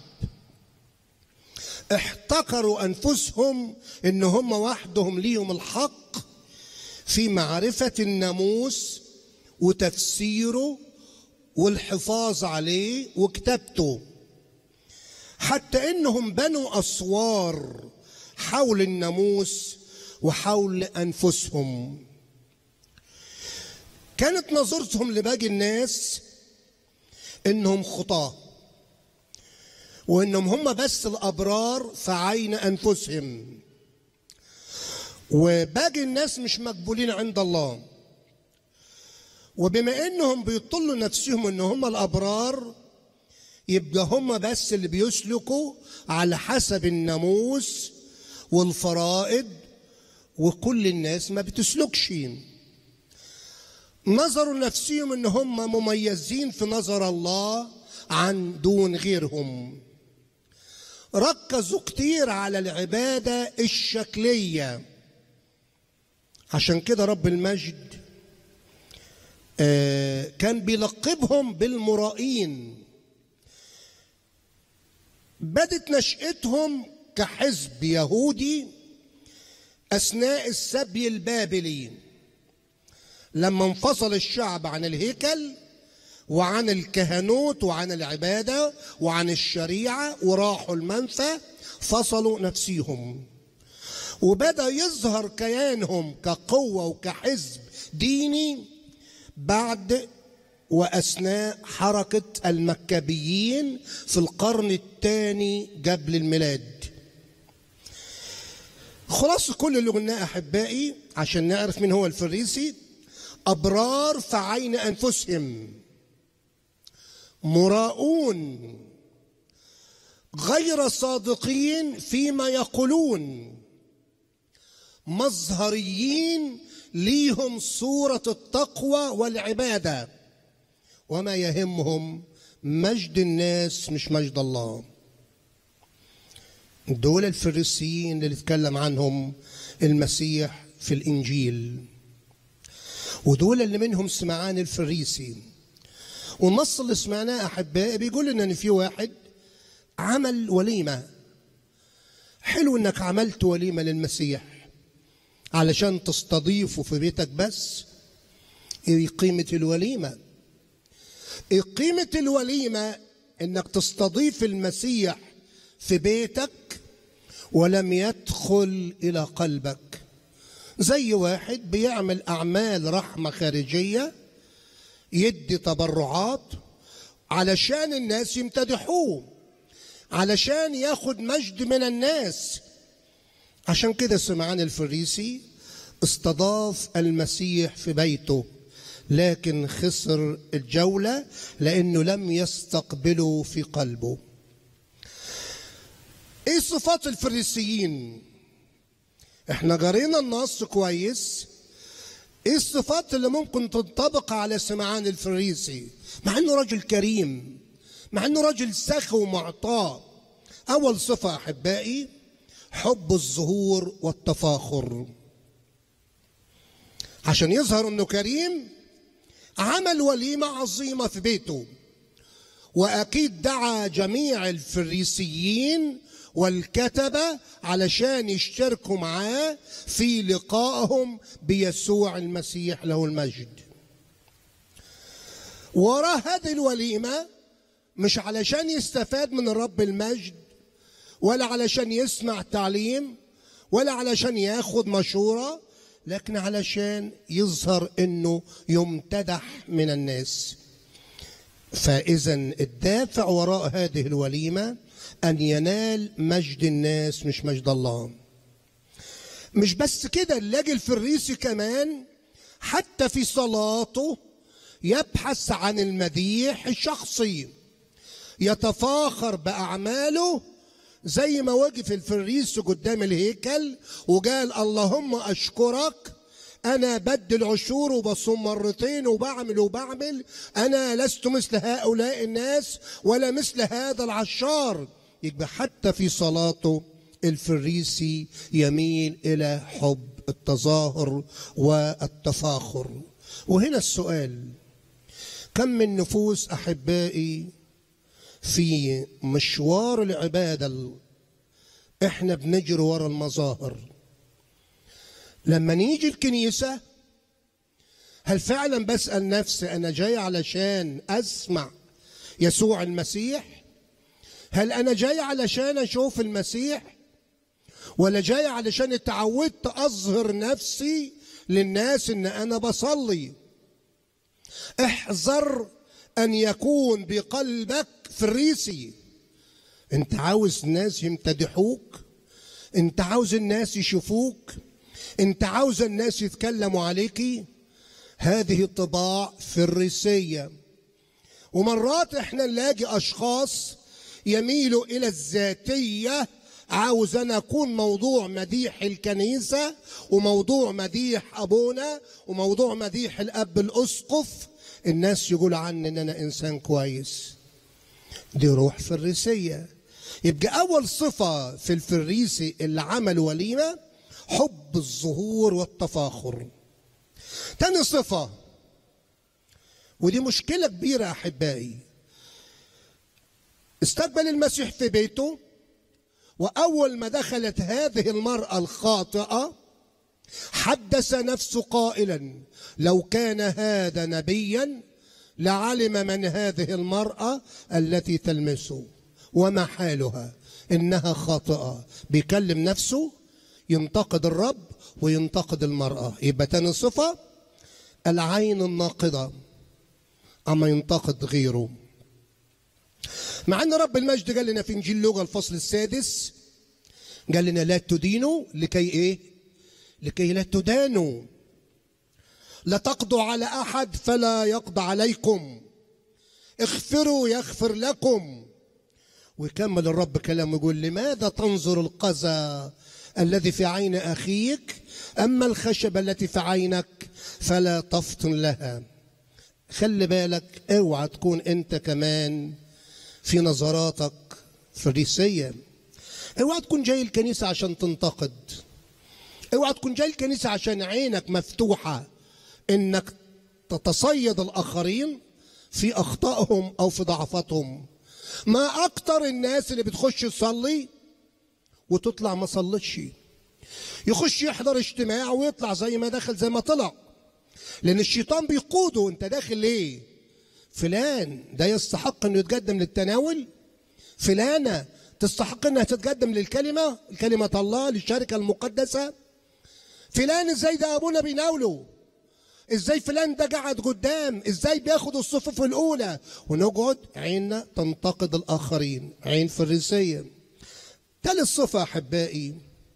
احتقروا أنفسهم إن هم وحدهم ليهم الحق في معرفة الناموس وتفسيره والحفاظ عليه وكتابته، حتى إنهم بنوا أسوار حول الناموس وحول أنفسهم. كانت نظرتهم لباقي الناس إنهم خطاة وإنهم هم بس الأبرار في عين أنفسهم، وباقي الناس مش مقبولين عند الله. وبما إنهم بيطلوا نفسهم إن هم الأبرار، يبقى هم بس اللي بيسلكوا على حسب الناموس والفرائض، وكل الناس ما بتسلكش. نظروا نفسهم إن هم مميزين في نظر الله عن دون غيرهم. ركزوا كتير على العبادة الشكلية. عشان كده رب المجد كان بيلقبهم بالمرائين. بدت نشأتهم كحزب يهودي أثناء السبي البابلي، لما انفصل الشعب عن الهيكل وعن الكهنوت وعن العبادة وعن الشريعة وراحوا المنفى، فصلوا نفسيهم وبدأ يظهر كيانهم كقوة وكحزب ديني بعد وأثناء حركة المكابيين في القرن الثاني قبل الميلاد. خلاص كل اللي قلناه أحبائي عشان نعرف مين هو الفريسي: أبرار في عين أنفسهم، مراؤون، غير صادقين فيما يقولون، مظهريين ليهم صورة التقوى والعبادة، وما يهمهم مجد الناس مش مجد الله. دول الفريسيين اللي اتكلم عنهم المسيح في الإنجيل، ودول اللي منهم سمعان الفريسي. والنص اللي سمعناه أحبائي بيقول لنا إن في واحد عمل وليمة. حلو إنك عملت وليمة للمسيح علشان تستضيفه في بيتك، بس إيه قيمة الوليمة؟ إيه قيمة الوليمة إنك تستضيف المسيح في بيتك ولم يدخل إلى قلبك؟ زي واحد بيعمل أعمال رحمة خارجية، يدي تبرعات علشان الناس يمتدحوه، علشان ياخد مجد من الناس. عشان كده سمعان الفريسي استضاف المسيح في بيته، لكن خسر الجولة لأنه لم يستقبله في قلبه. ايه صفات الفريسيين؟ احنا قرينا النص كويس. ايه الصفات اللي ممكن تنطبق على سمعان الفريسي مع انه رجل كريم، مع انه رجل سخي ومعطاء؟ اول صفة احبائي: حب الظهور والتفاخر. عشان يظهر انه كريم عمل وليمة عظيمة في بيته، وأكيد دعا جميع الفريسيين والكتبة علشان يشتركوا معاه في لقائهم بيسوع المسيح له المجد. وراء هذه الوليمة مش علشان يستفاد من الرب المجد، ولا علشان يسمع تعليم، ولا علشان ياخد مشورة، لكن علشان يظهر انه يمتدح من الناس. فإذا الدافع وراء هذه الوليمة أن ينال مجد الناس مش مجد الله. مش بس كده، اللاجئ الفريسي كمان حتى في صلاته يبحث عن المديح الشخصي، يتفاخر بأعماله، زي ما وقف الفريسي قدام الهيكل وقال اللهم أشكرك، أنا بدل عشور وبصوم مرتين وبعمل وبعمل، أنا لست مثل هؤلاء الناس ولا مثل هذا العشار. يبقى حتى في صلاته الفريسي يميل إلى حب التظاهر والتفاخر. وهنا السؤال، كم من نفوس أحبائي في مشوار العبادة إحنا بنجري ورا المظاهر؟ لما نيجي الكنيسة هل فعلا بسأل نفسي أنا جاي علشان أسمع يسوع المسيح؟ هل أنا جاي علشان أشوف المسيح؟ ولا جاي علشان اتعودت أظهر نفسي للناس إن أنا بصلي؟ احذر أن يكون بقلبك فريسي. أنت عاوز الناس يمتدحوك، أنت عاوز الناس يشوفوك، أنت عاوز الناس يتكلموا عليكي. هذه طباع فريسية. ومرات احنا نلاقي أشخاص يميلوا إلى الذاتية، عاوز أنا أكون موضوع مديح الكنيسة وموضوع مديح أبونا وموضوع مديح الأب الأسقف، الناس يقول عني إن أنا إنسان كويس. دي روح فريسية. يبقى أول صفة في الفريسي اللي عمل وليمة حب الظهور والتفاخر. تاني صفة، ودي مشكلة كبيرة أحبائي، استقبل المسيح في بيته، وأول ما دخلت هذه المرأة الخاطئة حدث نفسه قائلا لو كان هذا نبيا لعلم من هذه المرأة التي تلمسه وما حالها، إنها خاطئة. بيكلم نفسه، ينتقد الرب وينتقد المرأة. يبقى تاني صفة العين الناقضة أما ينتقد غيره. مع أن رب المجد قال لنا في إنجيل لوقا الفصل السادس، قال لنا لا تدينوا لكي إيه؟ لكي لا تدانوا، لا تقضوا على أحد فلا يقضى عليكم، اغفروا يغفر لكم. ويكمل الرب كلامه يقول لماذا تنظر القذى الذي في عين أخيك أما الخشبة التي في عينك فلا تفطن لها. خلي بالك، اوعى تكون انت كمان في نظراتك فريسية. اوعى تكون جاي الكنيسة عشان تنتقد، اوعى تكون جاي الكنيسة عشان عينك مفتوحة انك تتصيد الآخرين في أخطائهم أو في ضعفاتهم. ما أكتر الناس اللي بتخش تصلي وتطلع ما صلتش، يخش يحضر اجتماع ويطلع زي ما دخل زي ما طلع، لأن الشيطان بيقوده. أنت داخل ليه؟ فلان ده يستحق أنه يتقدم للتناول، فلانة تستحق أنها تتقدم للكلمة، الكلمة الله، للشركة المقدسة. فلان ازاي ده أبونا بيناوله، ازاي فلان ده قاعد قدام، ازاي بياخد الصفوف الأولى، ونقعد عيننا تنتقد الآخرين، عين فريسية. ثالث صفة أحبائي،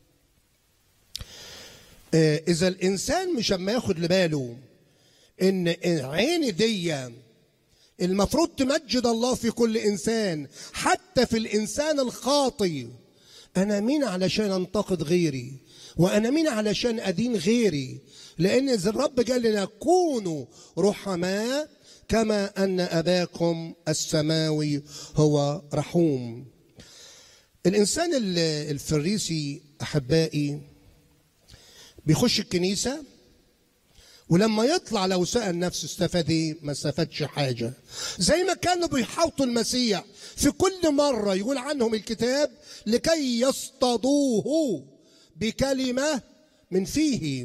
إذا الإنسان مش اما ياخد لباله إن عيني دي المفروض تمجد الله في كل إنسان، حتى في الإنسان الخاطئ. أنا مين علشان أنتقد غيري؟ وأنا مين علشان أدين غيري؟ لأن إذا الرب قال لنا كونوا رحماء كما أن أباكم السماوي هو رحوم. الإنسان الفريسي أحبائي بيخش الكنيسة ولما يطلع لو سأل نفسه استفاد ايه؟ ما استفادش حاجة. زي ما كانوا بيحاوطوا المسيح في كل مرة يقول عنهم الكتاب لكي يصطادوه بكلمة من فيه.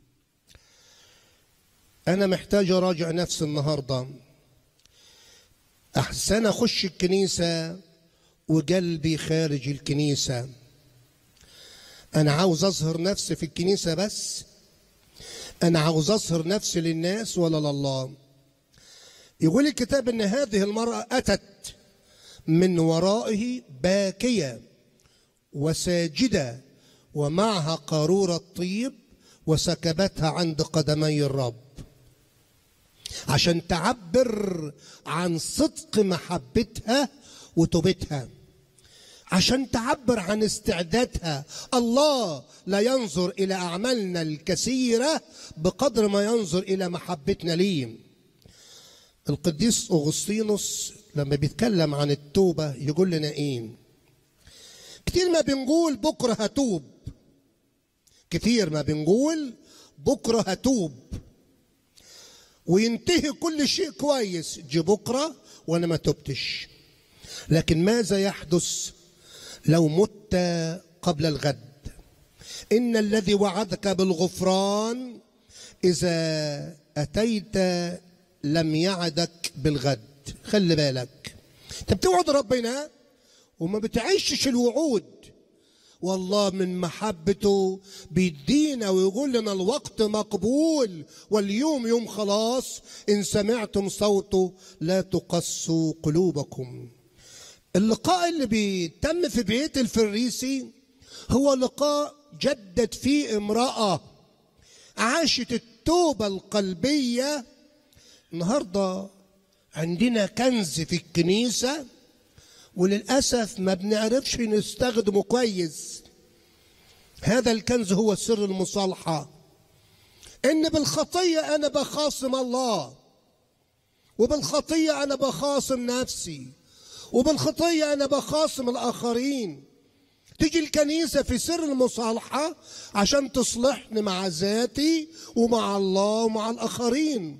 أنا محتاج أراجع نفسي النهاردة. أحسن أخش الكنيسة وقلبي خارج الكنيسة. أنا عاوز أظهر نفسي في الكنيسة بس؟ أنا عاوز أظهر نفسي للناس ولا لله؟ يقول الكتاب إن هذه المرأة أتت من ورائه باكية وساجدة ومعها قارورة طيب وسكبتها عند قدمي الرب عشان تعبر عن صدق محبتها وتوبتها، عشان تعبر عن استعدادها. الله لا ينظر إلى أعمالنا الكثيرة بقدر ما ينظر إلى محبتنا ليه. القديس أغسطينوس لما بيتكلم عن التوبة يقول لنا إيه؟ كتير ما بنقول بكرة هتوب، كتير ما بنقول بكرة هتوب وينتهي كل شيء كويس، جي بكرة وأنا ما توبتش. لكن ماذا يحدث لو مت قبل الغد؟ إن الذي وعدك بالغفران إذا أتيت لم يعدك بالغد. خلي بالك، أنت بتوعد ربنا وما بتعيشش الوعود. والله من محبته بيدينا ويقول لنا الوقت مقبول واليوم يوم خلاص، إن سمعتم صوته لا تقسوا قلوبكم. اللقاء اللي بيتم في بيت الفريسي هو لقاء جدد فيه امرأة عاشت التوبة القلبية. النهاردة عندنا كنز في الكنيسة وللأسف ما بنعرفش نستخدمه كويس. هذا الكنز هو سر المصالحة. إن بالخطية أنا بخاصم الله، وبالخطية أنا بخاصم نفسي، وبالخطية أنا بخاصم الآخرين. تيجي الكنيسة في سر المصالحة عشان تصلحني مع ذاتي ومع الله ومع الآخرين.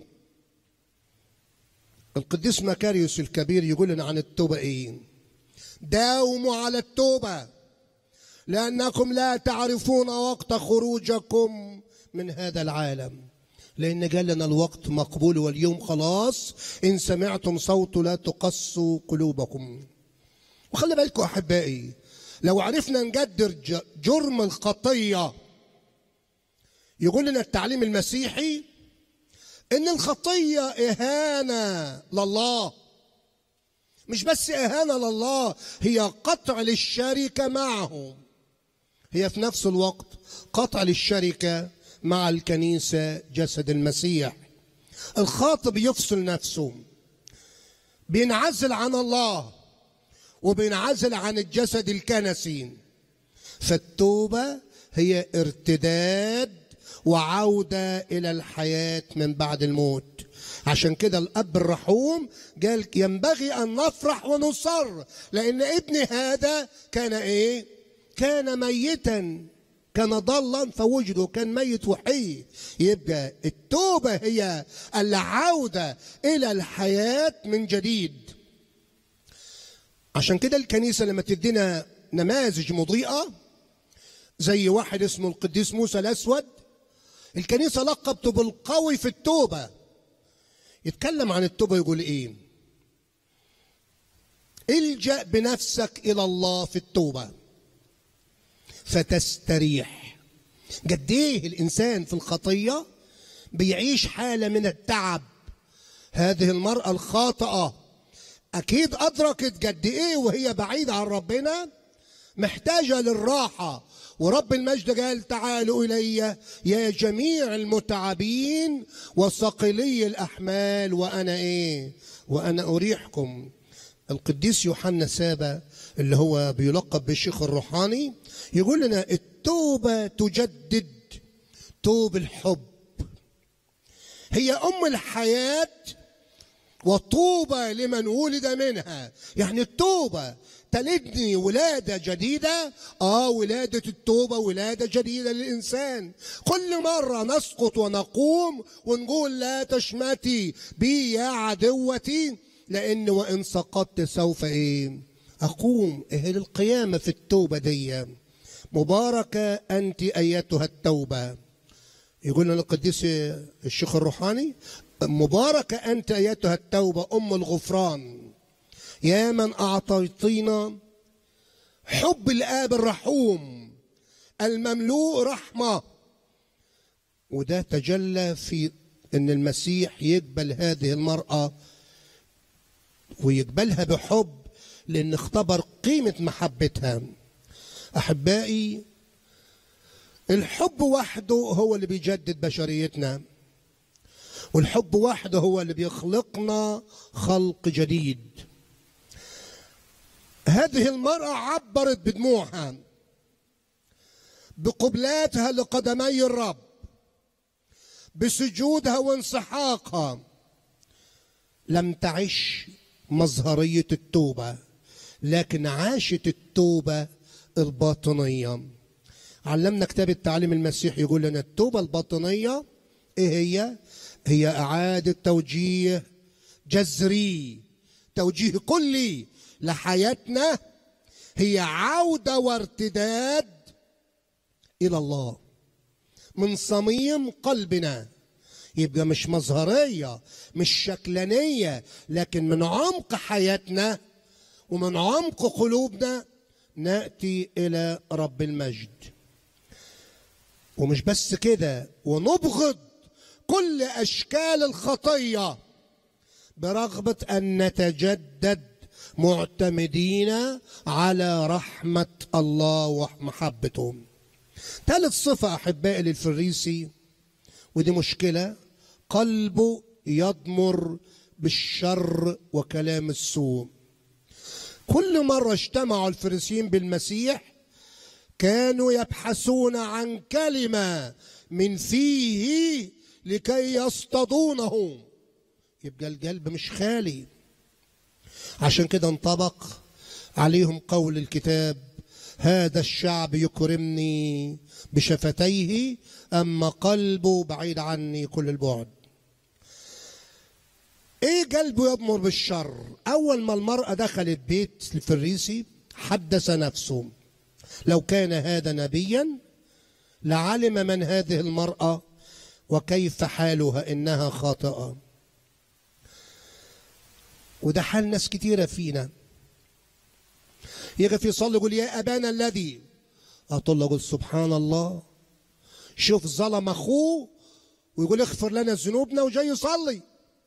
القديس مكاريوس الكبير يقول لنا عن التوبة إيه؟ داوموا على التوبة لأنكم لا تعرفون وقت خروجكم من هذا العالم. لأن قال لنا الوقت مقبول واليوم خلاص، إن سمعتم صوته لا تقسوا قلوبكم. وخلي بالكم أحبائي، لو عرفنا نقدر جرم الخطية، يقول لنا التعليم المسيحي إن الخطية إهانة لله. مش بس إهانة لله، هي قطع للشركة معه، هي في نفس الوقت قطع للشركة مع الكنيسة جسد المسيح. الخاطب يفصل نفسه، بينعزل عن الله وبينعزل عن الجسد الكنسي. فالتوبة هي ارتداد وعودة إلى الحياة من بعد الموت. عشان كده الأب الرحوم قال ينبغي أن نفرح ونصر لأن ابن هذا كان إيه؟ كان ميتا، كان ضلا فوجده، كان ميت وحي. يبقى التوبة هي العودة إلى الحياة من جديد. عشان كده الكنيسة لما تدينا نماذج مضيئة زي واحد اسمه القديس موسى الأسود، الكنيسة لقبته بالقوي في التوبة. يتكلم عن التوبة يقول إيه؟ الجأ بنفسك إلى الله في التوبة فتستريح. قد إيه الإنسان في الخطية بيعيش حالة من التعب. هذه المرأة الخاطئة أكيد أدركت قد إيه وهي بعيدة عن ربنا محتاجة للراحة. ورب المجد قال تعالوا إلي يا جميع المتعبين وثقلي الأحمال وأنا إيه؟ وأنا أريحكم. القديس يوحنا سابا اللي هو بيلقب بالشيخ الروحاني يقول لنا التوبة تجدد توب الحب، هي أم الحياة وطوبى لمن ولد منها. يعني التوبة تلدني ولادة جديدة. آه ولادة التوبة ولادة جديدة للإنسان. كل مرة نسقط ونقوم ونقول لا تشمتي بي يا عدوتي، لأن وإن سقطت سوف إيه أقوم. إيه القيامة في التوبة دي. مباركة أنت أيتها التوبة. يقول لنا القديس الشيخ الروحاني مباركة أنت أيتها التوبة أم الغفران، يا من أعطيتينا حب الآب الرحوم المملوء رحمة. وده تجلى في أن المسيح يقبل هذه المرأة ويقبلها بحب، لأن اختبر قيمة محبتها. أحبائي، الحب وحده هو اللي بيجدد بشريتنا، والحب وحده هو اللي بيخلقنا خلق جديد. هذه المرأة عبرت بدموعها بقبلاتها لقدمي الرب، بسجودها وانسحاقها. لم تعش مظهرية التوبة، لكن عاشت التوبة الباطنية. علمنا كتاب التعليم المسيح يقول لنا التوبة الباطنية ايه هي؟ هي إعادة توجيه جذري، توجيه كلي لحياتنا، هي عودة وارتداد إلى الله من صميم قلبنا. يبقى مش مظهرية، مش شكلانية، لكن من عمق حياتنا ومن عمق قلوبنا نأتي إلى رب المجد. ومش بس كده، ونبغض كل أشكال الخطية برغبة أن نتجدد معتمدين على رحمة الله ومحبته. ثالث صفة أحبائي للفريسي، ودي مشكلة، قلبه يضمر بالشر وكلام السوء. كل مرة اجتمعوا الفريسيين بالمسيح كانوا يبحثون عن كلمة من فيه لكي يصطادونه. يبقى القلب مش خالي. عشان كده انطبق عليهم قول الكتاب: هذا الشعب يكرمني بشفتيه أما قلبه بعيد عني كل البعد. ايه قلبه يضمر بالشر؟ اول ما المرأة دخلت بيت الفريسي حدث نفسه: لو كان هذا نبيا لعلم من هذه المرأة وكيف حالها إنها خاطئة. وده حال ناس كتيرة فينا. يجي في يصلي يقول يا أبانا الذي، أطل أقول سبحان الله، شوف ظلم أخوه ويقول اغفر لنا ذنوبنا وجاي يصلي.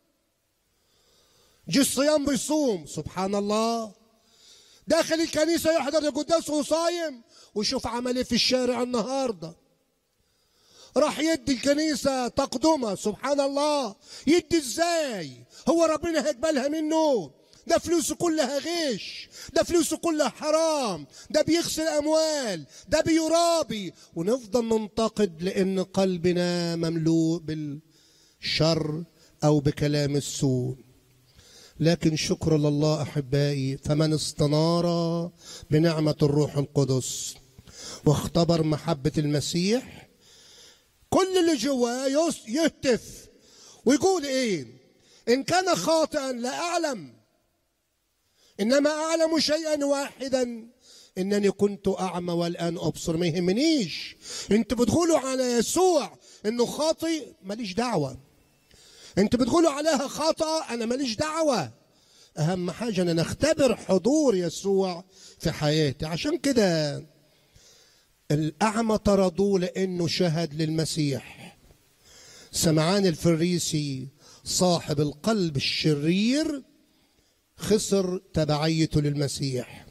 جي الصيام بيصوم، سبحان الله، داخل الكنيسة يحضر القداس وصايم، وشوف عمل ايه في الشارع النهارده. راح يدي الكنيسة تقدمة، سبحان الله، يدي ازاي؟ هو ربنا هيقبلها منه؟ ده فلوسه كلها غش، ده فلوسه كلها حرام، ده بيغسل أموال، ده بيرابي. ونفضل ننتقد لأن قلبنا مملوء بالشر أو بكلام السوء. لكن شكر لله أحبائي، فمن استنار بنعمة الروح القدس واختبر محبة المسيح، كل اللي جواه يهتف ويقول ايه؟ إن كان خاطئا لا أعلم، إنما أعلم شيئا واحدا، إنني كنت أعمى والآن أبصر. ما يهمنيش أنتوا بتقولوا على يسوع إنه خاطئ، ماليش دعوة. أنتوا بتقولوا عليها خطأ، أنا ماليش دعوة. أهم حاجة أن نختبر حضور يسوع في حياتي. عشان كده الأعمى طردوه لأنه شهد للمسيح. سمعان الفريسي صاحب القلب الشرير خسر تبعيته للمسيح.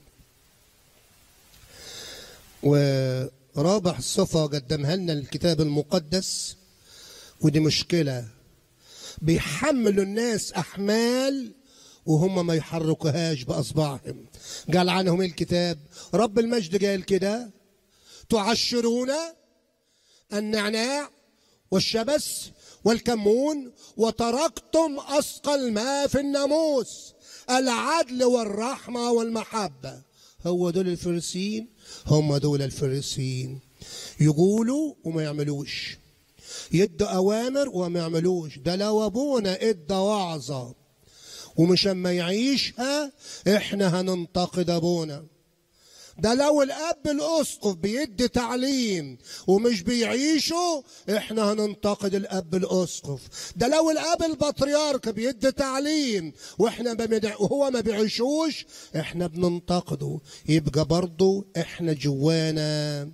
ورابع صفة قدمها لنا الكتاب المقدس، ودي مشكلة، بيحملوا الناس أحمال وهم ما يحركوهاش بأصبعهم. قال عنهم الكتاب، رب المجد قال كده: تعشرون النعناع والشبس والكمون وتركتم أثقل ما في الناموس، العدل والرحمة والمحبة. هو دول الفريسيين، هم دول الفريسيين. يقولوا وما يعملوش، يدوا أوامر وما يعملوش. ده لو أبونا إدى وعظة ومش أما يعيشها إحنا هننتقد أبونا. ده لو الأب الأسقف بيدي تعليم ومش بيعيشه إحنا هننتقد الأب الأسقف. ده لو الأب البطريرك بيدي تعليم وإحنا بمدع وهو ما بيعيشوش إحنا بننتقده. يبقى برضو إحنا جوانا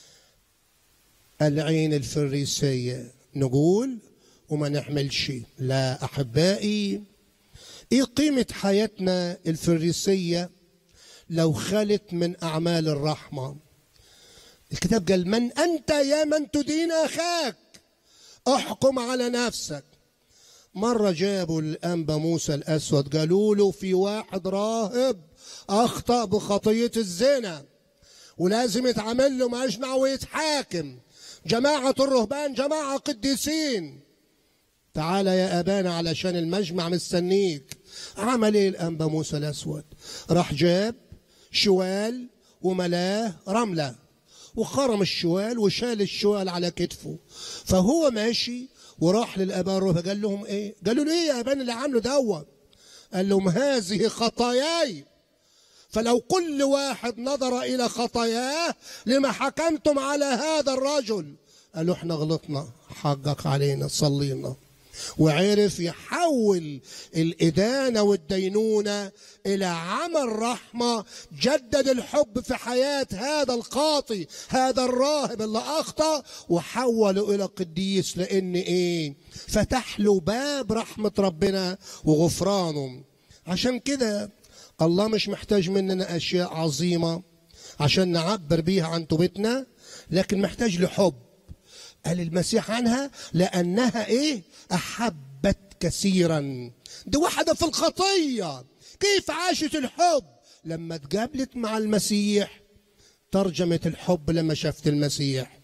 العين الفريسية، نقول وما نعملش. لا أحبائي، إيه قيمة حياتنا الفريسية لو خلت من أعمال الرحمة؟ الكتاب قال من أنت يا من تدين أخاك احكم على نفسك. مرة جابوا الأنبا موسى الأسود قالوا له في واحد راهب أخطأ بخطية الزنا ولازم يتعامل له مجمع ويتحاكم. جماعة الرهبان جماعة قديسين، تعال يا أبانا علشان المجمع مستنيك. عمل ايه الأنبا موسى الأسود؟ راح جاب شوال وملاه رملة وخرم الشوال وشال الشوال على كتفه. فهو ماشي وراح للآباء الرهبان قال لهم ايه؟ قالوا له ايه يا أبانا اللي عامله دوا؟ قال لهم هذه خطاياي، فلو كل واحد نظر إلى خطاياه لما حكمتم على هذا الرجل. قالوا احنا غلطنا، حقك علينا، صلينا. وعرف يحول الإدانة والدينونة إلى عمل رحمة. جدد الحب في حياة هذا الخاطي، هذا الراهب اللي أخطأ، وحوله إلى قديس. لأن إيه؟ فتح له باب رحمة ربنا وغفرانه. عشان كده الله مش محتاج مننا أشياء عظيمة عشان نعبر بيها عن توبتنا، لكن محتاج لحب. قال المسيح عنها لأنها إيه؟ أحبت كثيرا. دي واحدة في الخطية. كيف عاشت الحب؟ لما اتقابلت مع المسيح ترجمت الحب لما شافت المسيح.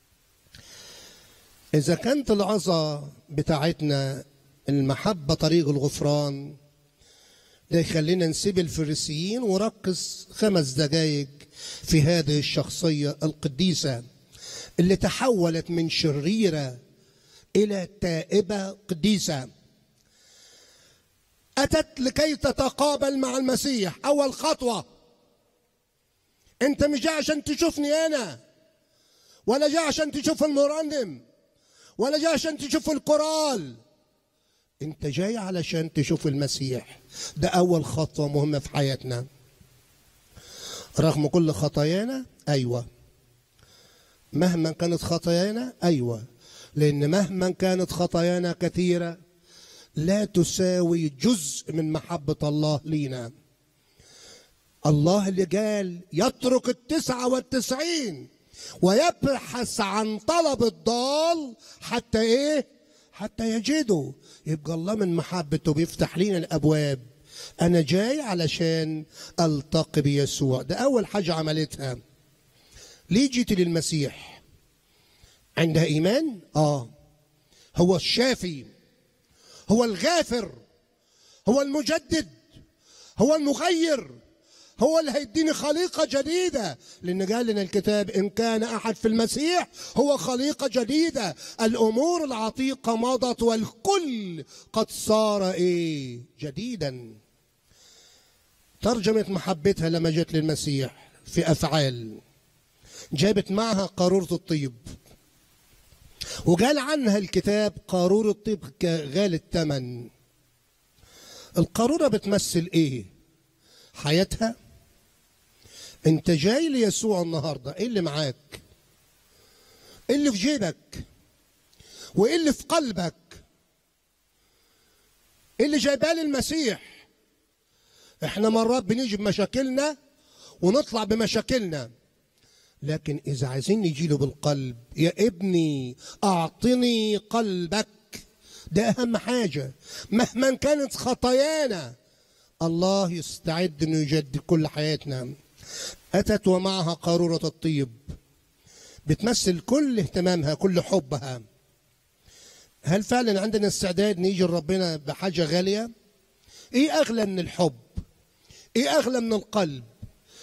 إذا كانت العظة بتاعتنا المحبة طريق الغفران، ده يخلينا نسيب الفريسيين وركز خمس دقايق في هذه الشخصية القديسة اللي تحولت من شريرة إلى تائبة قديسة. أتت لكي تتقابل مع المسيح. أول خطوة، أنت مش جاي عشان تشوفني أنا، ولا جاي عشان تشوف المرنم، ولا جاي عشان تشوف الكورال. أنت جاي علشان تشوف المسيح. ده أول خطوة مهمة في حياتنا. رغم كل خطايانا، أيوة، مهما كانت خطايانا، أيوة، لأن مهما كانت خطايانا كثيرة لا تساوي جزء من محبة الله لينا. الله اللي قال يترك التسعة والتسعين ويبحث عن طلب الضال حتى إيه؟ حتى يجده. يبقى الله من محبته بيفتح لنا الأبواب. أنا جاي علشان ألتقي بيسوع. ده أول حاجة عملتها. ليه جيت للمسيح؟ عندها إيمان؟ آه. هو الشافي، هو الغافر، هو المجدد، هو المغير، هو اللي هيديني خليقة جديدة. لأن قال لنا الكتاب إن كان أحد في المسيح هو خليقة جديدة، الأمور العتيقة مضت والكل قد صار إيه؟ جديدا. ترجمت محبتها لما جت للمسيح في أفعال. جابت معها قارورة الطيب، وقال عنها الكتاب قارورة الطيب كغالي الثمن. القارورة بتمثل إيه؟ حياتها. انت جاي ليسوع النهارده، ايه اللي معاك؟ ايه اللي في جيبك؟ وايه اللي في قلبك؟ ايه اللي جايباه للمسيح؟ احنا مرات بنيجي بمشاكلنا ونطلع بمشاكلنا، لكن اذا عايزين نجي له بالقلب، يا ابني اعطني قلبك. ده اهم حاجه. مهما كانت خطايانا الله يستعد انه يجدد كل حياتنا. أتت ومعها قارورة الطيب بتمثل كل اهتمامها، كل حبها. هل فعلا عندنا استعداد نيجي لربنا بحاجة غالية؟ ايه أغلى من الحب؟ ايه أغلى من القلب؟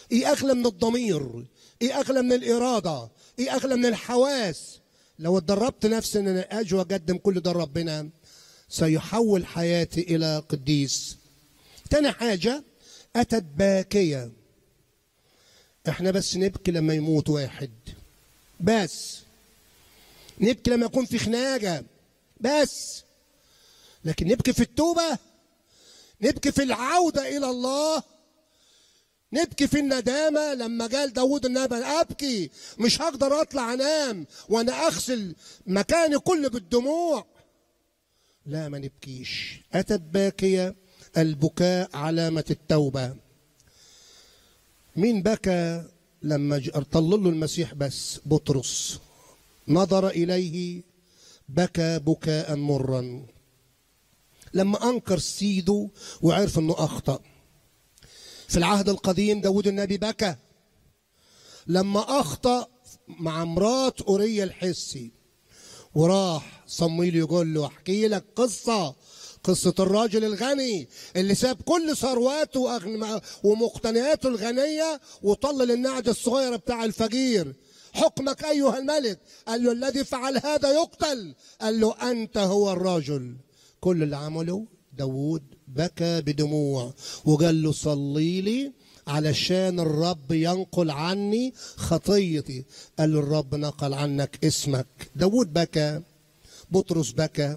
ايه اغلى من الضمير؟ ايه اغلى من الاراده؟ ايه اغلى من الحواس؟ لو اتدربت نفسي ان انا اجي واقدم كل ده ربنا سيحول حياتي الى قديس. تاني حاجه اتت باكيه. احنا بس نبكي لما يموت واحد، بس نبكي لما يكون في خناقه بس، لكن نبكي في التوبه، نبكي في العوده الى الله، نبكي في الندامه. لما قال داود النبي ابكي مش هقدر اطلع انام وانا اغسل مكاني كله بالدموع، لا ما نبكيش. اتت باكيه، البكاء علامه التوبه. مين بكى لما طلل له المسيح؟ بس بطرس نظر اليه بكى بكاء مرا لما انكر سيده وعرف انه اخطأ. في العهد القديم داود النبي بكى لما اخطأ مع مرات أوريا الحسي، وراح صمويل يقول له احكي لك قصة قصة الراجل الغني اللي ساب كل ثرواته ومقتنياته الغنية وطلل النعجة الصغيرة بتاع الفقير. حكمك أيها الملك؟ قال له الذي فعل هذا يقتل. قال له أنت هو الرجل. كل اللي عمله داود بكى بدموع وقال له صلي لي علشان الرب ينقل عني خطيتي. قال له الرب نقل عنك اسمك. داود بكى، بطرس بكى.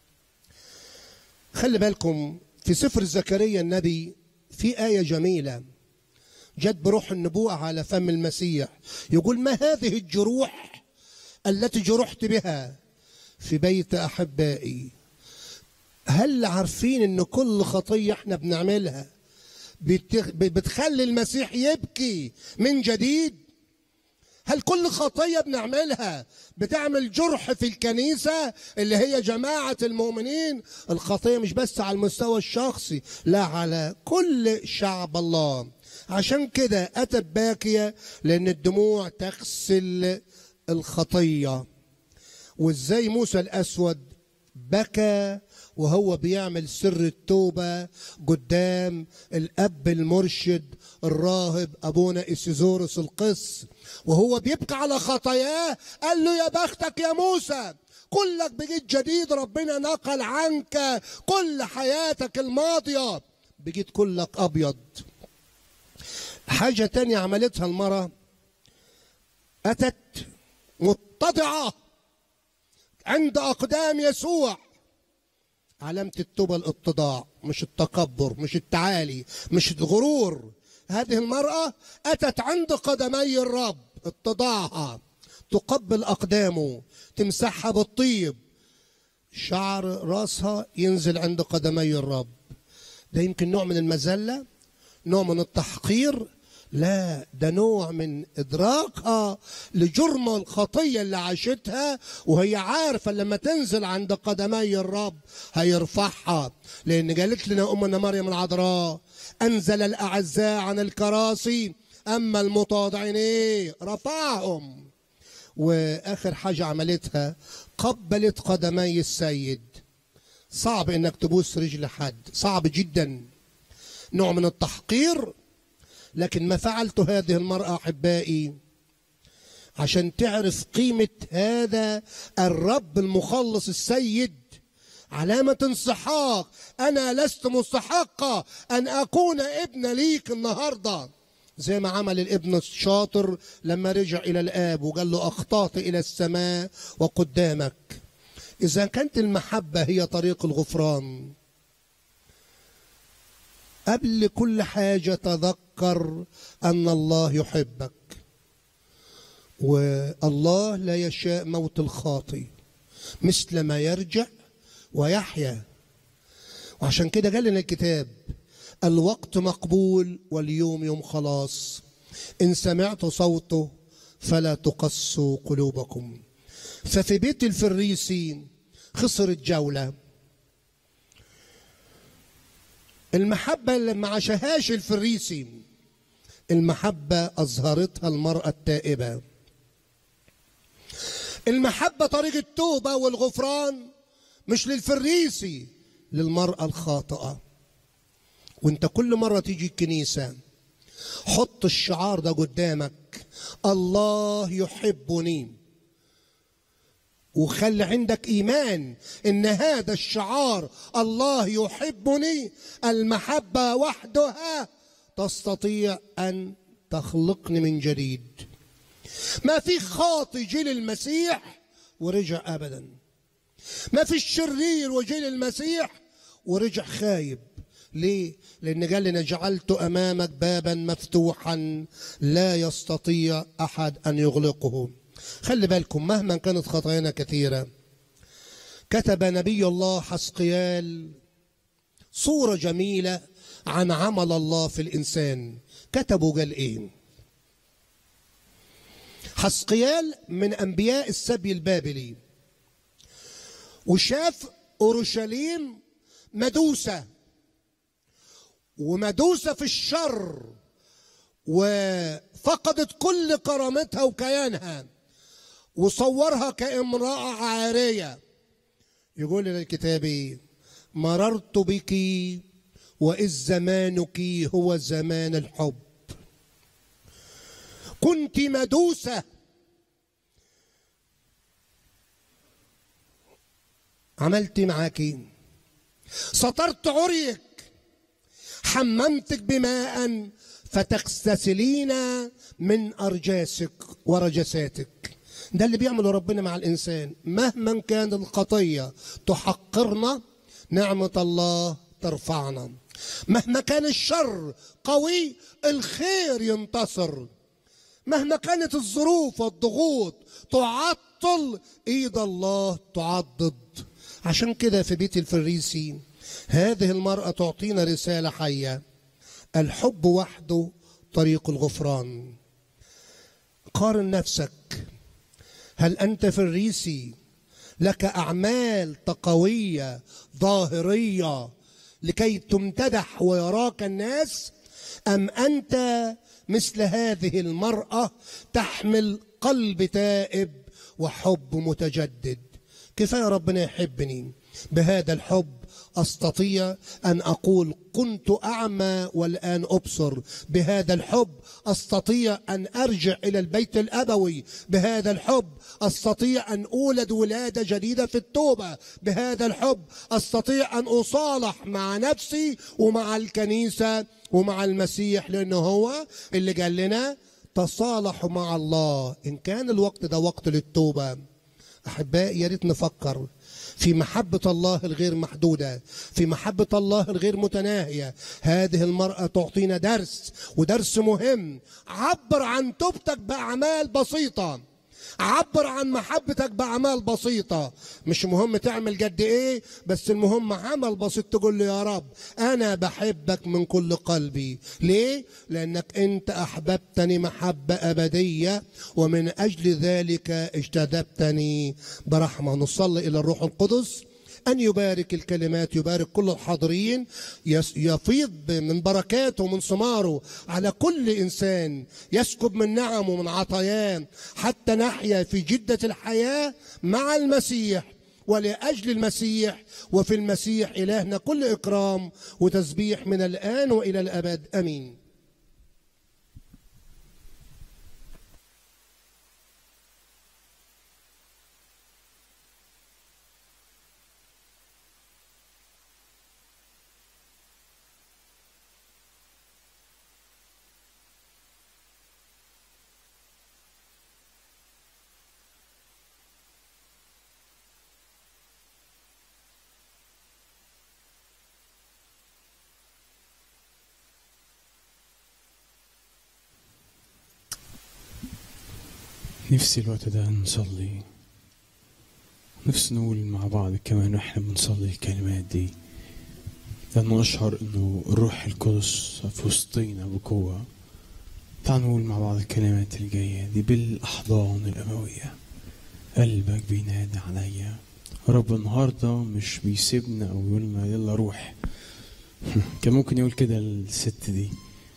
خلي بالكم في سفر زكريا النبي في آية جميلة جت بروح النبوءة على فم المسيح، يقول ما هذه الجروح التي جرحت بها في بيت أحبائي. هل عارفين ان كل خطية احنا بنعملها بتخلي المسيح يبكي من جديد؟ هل كل خطية بنعملها بتعمل جرح في الكنيسة اللي هي جماعة المؤمنين؟ الخطية مش بس على المستوى الشخصي، لا على كل شعب الله. عشان كده أتت باكية لأن الدموع تغسل الخطية. وإزاي موسى الأسود بكى وهو بيعمل سر التوبة قدام الأب المرشد الراهب أبونا إسيزوروس القس، وهو بيبكي على خطاياه. قال له يا بختك يا موسى، كلك بقيت جديد، ربنا نقل عنك كل حياتك الماضية، بقيت كلك أبيض. حاجة تانية عملتها المرأة، أتت متضعة عند أقدام يسوع. علامة التوبة الاتضاع، مش التكبر، مش التعالي، مش الغرور. هذه المرأة أتت عند قدمي الرب، اتضاعها، تقبل أقدامه، تمسحها بالطيب، شعر راسها ينزل عند قدمي الرب. ده يمكن نوع من المذلة، نوع من التحقير؟ لا، ده نوع من إدراكها لجرم الخطية اللي عاشتها، وهي عارفة لما تنزل عند قدمي الرب هيرفعها. لأن قالت لنا أمنا مريم العذراء أنزل الأعزاء عن الكراسي أما المتواضعين إيه؟ رفعهم. وآخر حاجة عملتها قبلت قدمي السيد. صعب إنك تبوس رجل حد، صعب جدا، نوع من التحقير. لكن ما فعلت هذه المرأة أحبائي عشان تعرف قيمة هذا الرب المخلص السيد، علامة انسحاق. أنا لست مستحقة أن أكون ابن ليك النهاردة، زي ما عمل الابن الشاطر لما رجع إلى الآب وقال له أخطأت إلى السماء وقدامك. إذا كانت المحبة هي طريق الغفران، قبل كل حاجة تذكر أن الله يحبك، والله لا يشاء موت الخاطئ مثل ما يرجع ويحيا. وعشان كده قال لنا الكتاب الوقت مقبول واليوم يوم خلاص، إن سمعت صوته فلا تقسوا قلوبكم. ففي بيت الفريسي خسرت جولة. المحبة اللي ما عاشهاش الفريسي، المحبة أظهرتها المرأة التائبة. المحبة طريق التوبة والغفران مش للفريسي، للمرأة الخاطئة. وانت كل مرة تيجي الكنيسة حط الشعار ده قدامك، الله يحبني، وخلي عندك إيمان إن هذا الشعار الله يحبني المحبة وحدها تستطيع أن تخلقني من جديد. ما في خاطي جيل المسيح ورجع أبدا، ما في الشرير وجيل المسيح ورجع خايب. ليه؟ لأن قال لنا جعلت أمامك بابا مفتوحا لا يستطيع أحد أن يغلقه. خلي بالكم مهما كانت خطايانا كثيرة، كتب نبي الله حسقيال صورة جميلة عن عمل الله في الإنسان. كتبه قال إيه؟ حسقيال من أنبياء السبي البابلي، وشاف أورشليم مدوسة، ومدوسة في الشر، وفقدت كل كرامتها وكيانها، وصورها كامرأة عارية. يقول لنا الكتاب: مررت بك وإذ زمانك هو زمان الحب، كنت مدوسة، عملت معاك، سطرت عريك، حممتك بماء فتغتسلين من أرجاسك ورجساتك. ده اللي بيعمله ربنا مع الإنسان. مهما كان الخطية تحقرنا، نعمة الله ترفعنا. مهما كان الشر قوي، الخير ينتصر. مهما كانت الظروف والضغوط تعطل، ايد الله تعضد. عشان كده في بيت الفريسي هذه المرأة تعطينا رسالة حية: الحب وحده طريق الغفران. قارن نفسك، هل أنت فريسي لك أعمال تقوية ظاهرية لكي تمتدح ويراك الناس، أم أنت مثل هذه المرأة تحمل قلب تائب وحب متجدد؟ كفاية ربنا يحبني، بهذا الحب أستطيع أن أقول كنت أعمى والآن أبصر. بهذا الحب أستطيع أن أرجع إلى البيت الأبوي. بهذا الحب أستطيع أن أولد ولادة جديدة في التوبة. بهذا الحب أستطيع أن أصالح مع نفسي ومع الكنيسة ومع المسيح، لأنه هو اللي قال لنا تصالحوا مع الله. إن كان الوقت ده وقت للتوبة، أحبائي يا ريت نفكر في محبة الله الغير محدودة، في محبة الله الغير متناهية. هذه المرأة تعطينا درس، ودرس مهم. عبر عن توبتك بأعمال بسيطة، عبر عن محبتك بأعمال بسيطة. مش مهم تعمل قد ايه، بس المهم عمل بسيط تقول له: يا رب انا بحبك من كل قلبي. ليه؟ لانك انت احببتني محبة ابدية، ومن اجل ذلك اجتذبتني برحمة. نصلي الى الروح القدس أن يبارك الكلمات، يبارك كل الحاضرين، يفيض من بركاته ومن ثماره على كل إنسان، يسكب من نعمه ومن عطاياه، حتى نحيا في جدة الحياة مع المسيح ولأجل المسيح، وفي المسيح إلهنا كل إكرام وتسبيح من الآن وإلى الأبد. أمين. نفسي الوقت ده نصلي، نفسي نقول مع بعض كمان واحنا بنصلي الكلمات دي، لأنه أشعر إنه الروح القدس في وسطينا بقوة. تعالوا نقول مع بعض الكلمات اللي جاية دي بالأحضان الأبوية. قلبك بينادي عليا. رب النهاردة مش بيسيبنا أو يقولنا يلا روح. كان ممكن يقول كده الست دي،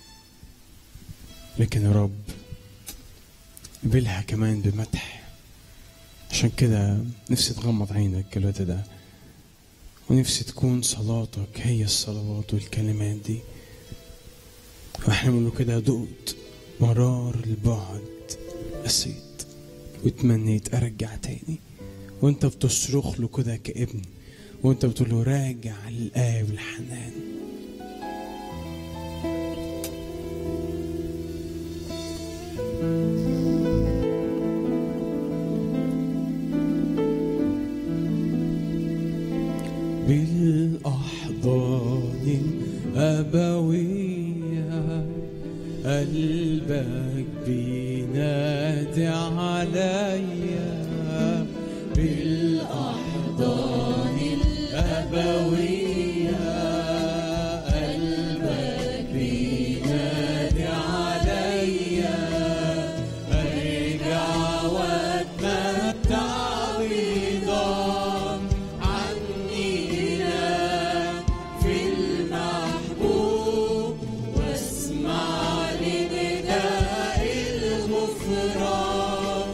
لكن يا رب قبلها كمان بمدح. عشان كده نفسي تغمض عينك الوقت ده، ونفسي تكون صلاتك هي الصلوات والكلمات دي. واحنا بنقول كده دقت مرار البعد قسيت وتمنيت ارجع تاني، وانت بتصرخ له كده كابن، وانت بتقول له راجع للآب الحنان. بالأحضان الأبوية قلبك بينادي عليا، بالأحضان الأبوية قلبك بينادي عليا، أرجع وأتمتع برضاك عني هناك في المحبوب، واسمع لنداء الغفران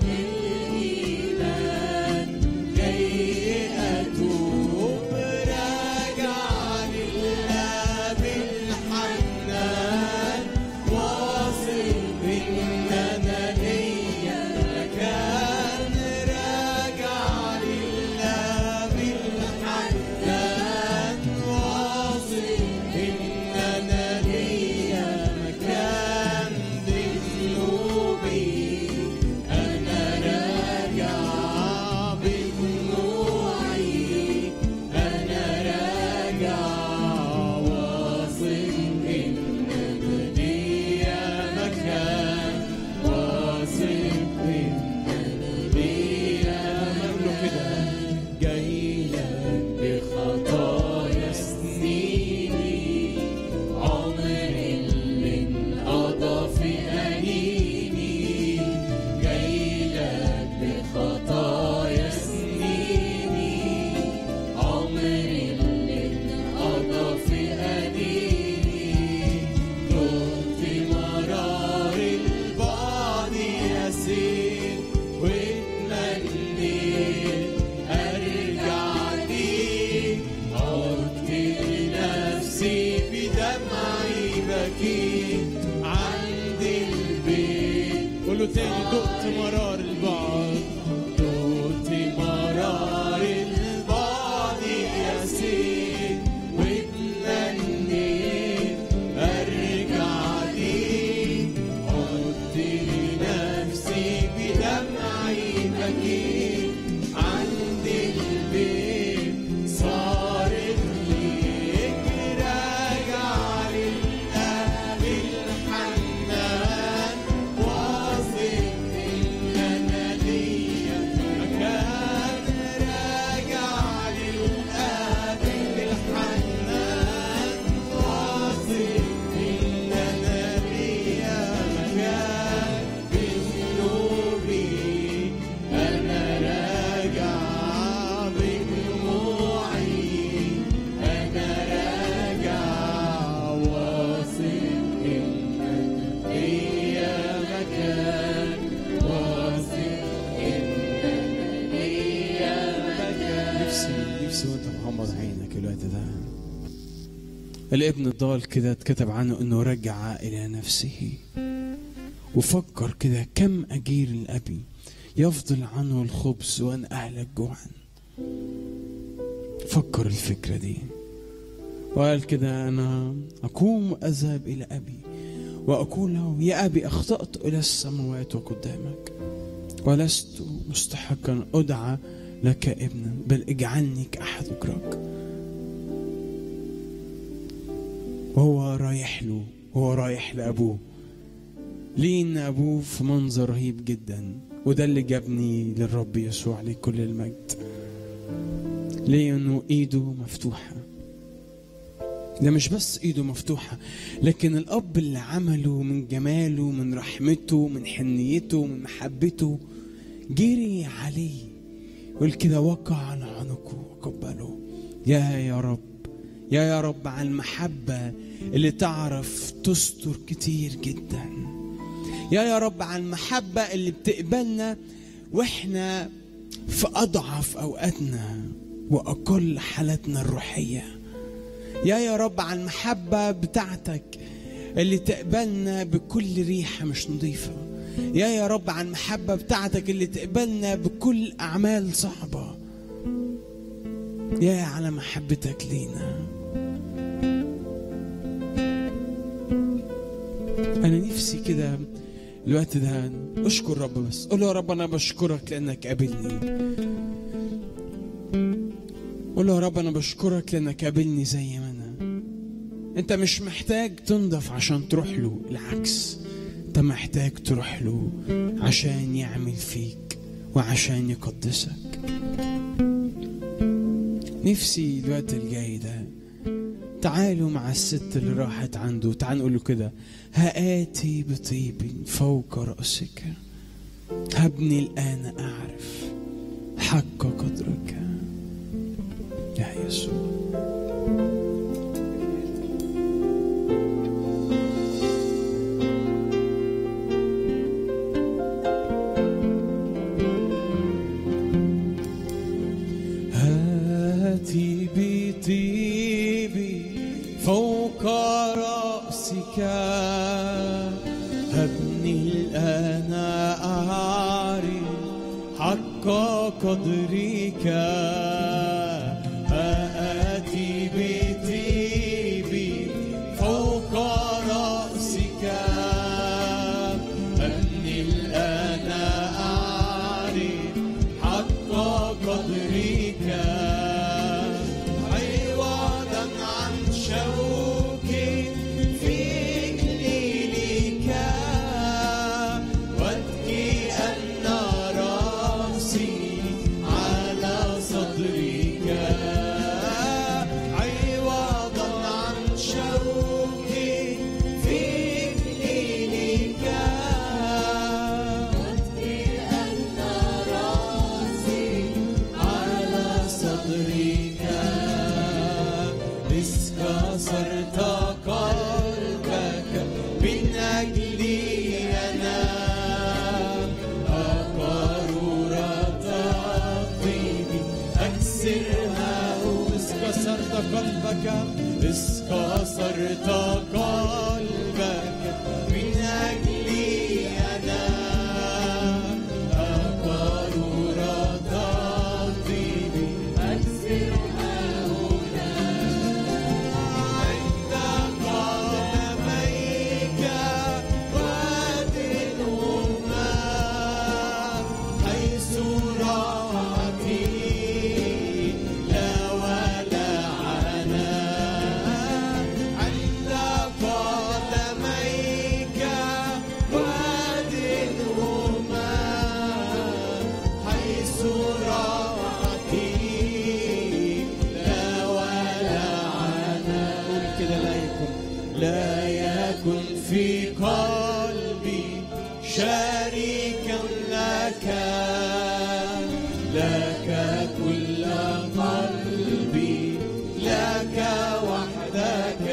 الإيمان جاي أتوب، راجع للآب الحنان واثق إن أنا ليا مكان، راجع للآب الحنان واثق إن أنا ليا مكان، بذنوبي أنا راجع، بدموعي أنا راجع، واثق إن أنا ليا مكان، واثق إن أنا ليا مكان، جاي لك بخطايا سنيني، عمر اللي انقضى في أنيني، جاي لك بخطايا سنيني، عمر اللي انقضى في أنيني، دقت مرار البعد يسير واتمنيت أرجع ليك، عدت لنفسي بدمعي بكيت عند البيت. قوله تاني، دقت مرار البعد، دقت مرار البعد يسير واتمنيت أرجع ليك، عدت لنفسي بدمعي بكيت عند البيت، صارت ليك راجع للآب الحنان واثق إن أنا ليا مكان، راجع للآب الحنان واثق إن أنا ليا مكان، بذنوبي أنا راجع، بدموعي أنا راجع، واثق إن أنا ليا مكان، واثق إن أنا ليا مكان. نفسي نفسي وانت مغمض عينك الوقت ده، الابن الضال كده اتكتب عنه انه رجع الى نفسه، وفكر كده كم اجير الابي يفضل عنه الخبز وانا اهلك جوعا. فكر الفكرة دي وقال كده انا اقوم واذهب الى ابي واقول له يا ابي اخطأت الى السماوات وقدامك، ولست مستحقا ادعى لك ابنا، بل اجعلني كأحد اجراك. وهو رايح له، وهو رايح لأبوه، ليه إن أبوه في منظر رهيب جدا، وده اللي جابني للرب يسوع عليه كل المجد. ليه إنه إيده مفتوحة، ده مش بس إيده مفتوحة، لكن الأب اللي عمله من جماله، من رحمته، من حنيته، من محبته، جري عليه يقول كده وقع على عنقه وقبله. يا يا رب، يا يا رب على المحبة اللي تعرف تستر كتير جدا. يا يا رب على المحبة اللي بتقبلنا واحنا في أضعف أوقاتنا وأقل حالاتنا الروحية. يا يا رب على المحبة بتاعتك اللي تقبلنا بكل ريحة مش نظيفة. يا يا رب عن المحبة بتاعتك اللي تقبلنا بكل أعمال صعبة. يا على محبتك لينا. أنا نفسي كده الوقت ده أشكر رب، بس قول له يا رب أنا بشكرك لأنك قابلني. قول له يا رب أنا بشكرك لأنك قابلني زي ما أنا. أنت مش محتاج تنضف عشان تروح له، العكس أنت محتاج تروح له عشان يعمل فيك وعشان يقدسك. نفسي الوقت الجاي ده تعالوا مع الست اللي راحت عنده، تعالوا نقول له كده: هآتي بطيب فوق رأسك، هبني الآن أعرف حق قدرك يا يسوع. هاتي بطيبي فوق رأسك، هبني الآن أعرف حق قدرك. هاتي بطيبي فوق رأسك، هبني الآن أعرف حق قدرك. عوضا عن شوك في إكليلك، وابكي أن رأسي على صدرك. عوضا عن شوك في إكليلك، وابكي أن رأسي على صدرك. إذ كسرت قلبك من أجلي أنا، قارورة طيبي أكسرها. إذ كسرت قلبك، إذ كسرت قلبك من أجلي أنا، قارورة طيبي أكسرها. عند قدميك وادنهما، حيث راحتي لا ولا عنا. عند قدميك وادنهما، حيث راحتي لا ولا عنا. قول كده: لا يكن لا يكن في قلبي شريكا لك، لك كل قلبي، لك وحدك.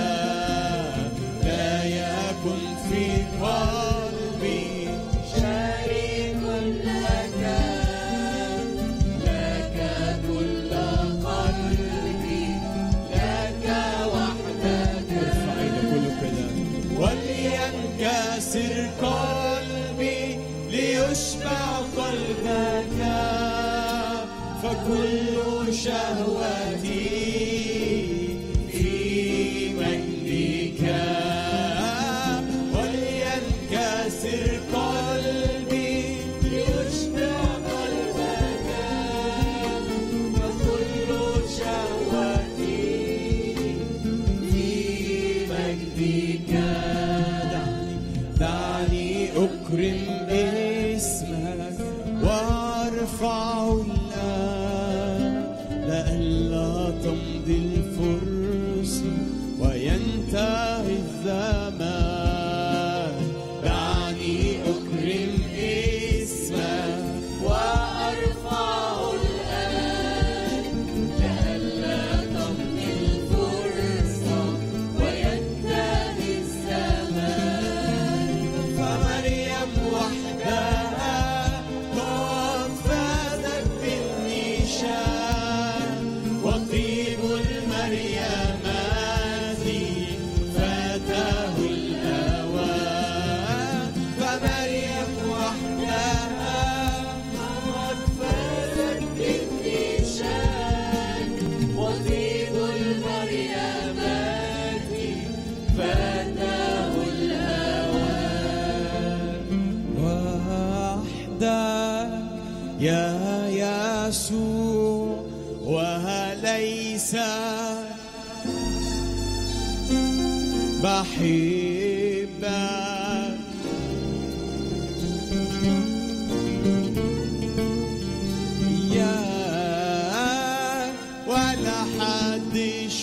لا يكن في قلبي شريك لك، لك كل قلبي، لك وحدك. ارفع ايدك كله كده: ولينكسر قلبي ليشبع قلبك، فكل شهوتي في مجدك. ولينكسر قلبي ليشبع قلبك، فكل شهوتي في مجدك. دعني دعني أكرم اسمك وارفع الآن، لئلا تمضي الفرصة وينتهي الزمان. دعني أكرم اسمك وارفع الآن، لئلا تمضي الفرصة وينتهي الزمان. فمريم وحدها قد فازت بالنشان، وطيب الماء يا يسوع وليس بحبك يا ولا حد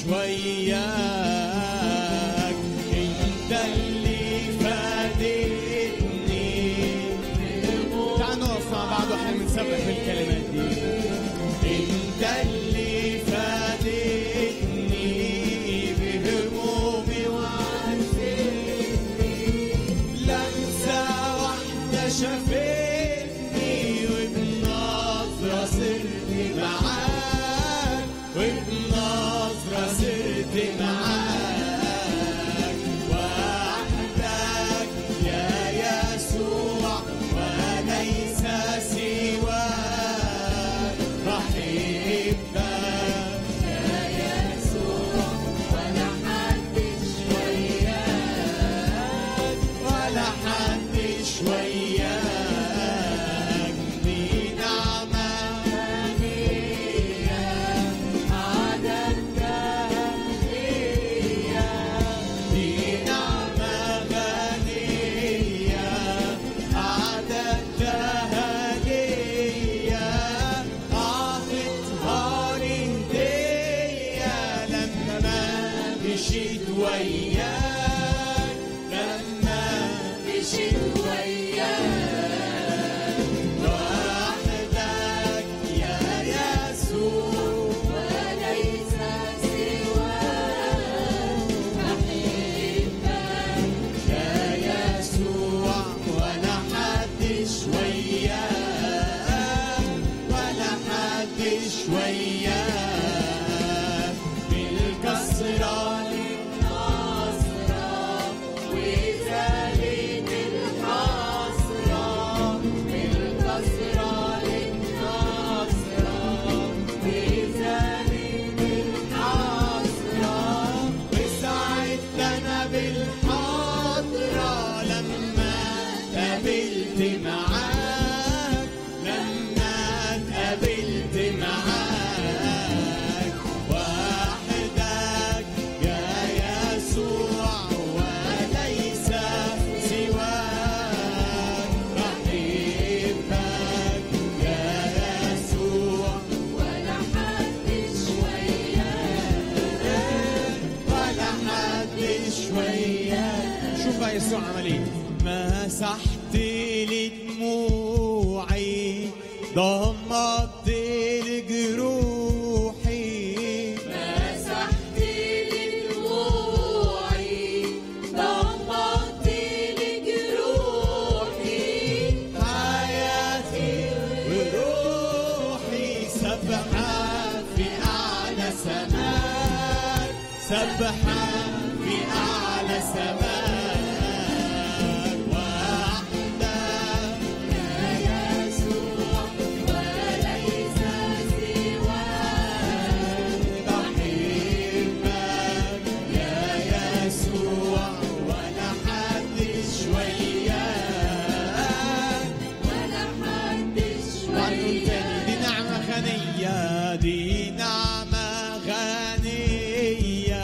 شوياك انت اللي فادتني. تعالوا نقف مع بعض واحنا بنسبح بالكلمات دي. انت اللي فادتني بهمومي وعافيتني، لمسة واحدة شافتني وبنظرة صرت معاك، وبنظرة صرت معاك وحدك يا يسوع وليس سواك. بحبك يا يسوع ولا حدش وياك، ولا حدش وياك، دي نعمة غنية عددها ليا، دي نعمة غنية أعددتها ليا، أعطتها لي هدية لما مشيت وياك، لما مشيت وياك، وحدك يا يسوع وليس سواك. بحبك يا يسوع ولا حدش وياك، ولا حدش وياك، بالكسرة للنصرة وزالت الحسرة، بالكسرة للنصرة وزالت الحسرة. وسعدت أنا بالحضرة لما اتقابلت معاك، لما اتقابلت معاك وحدك يا يسوع وليس سواك. بحبك يا يسوع ولا حدش وياك، ولا حدش وياك. شوف بقى يسوع عمل ايه. مسحت لي دموعي، ضمدت لي جروحي، مسحت لي دموعي، ضمدت لي جروحي، حياتي وروحي سبحة في أعلى سماء، سبحة في أعلى سماء وحدك يا يسوع وليس سواك. بحبك يا يسوع ولا حدش وياك. ولا حدش وعلم تاني، دي وياك، نعمة غنية، دي نعمة غنية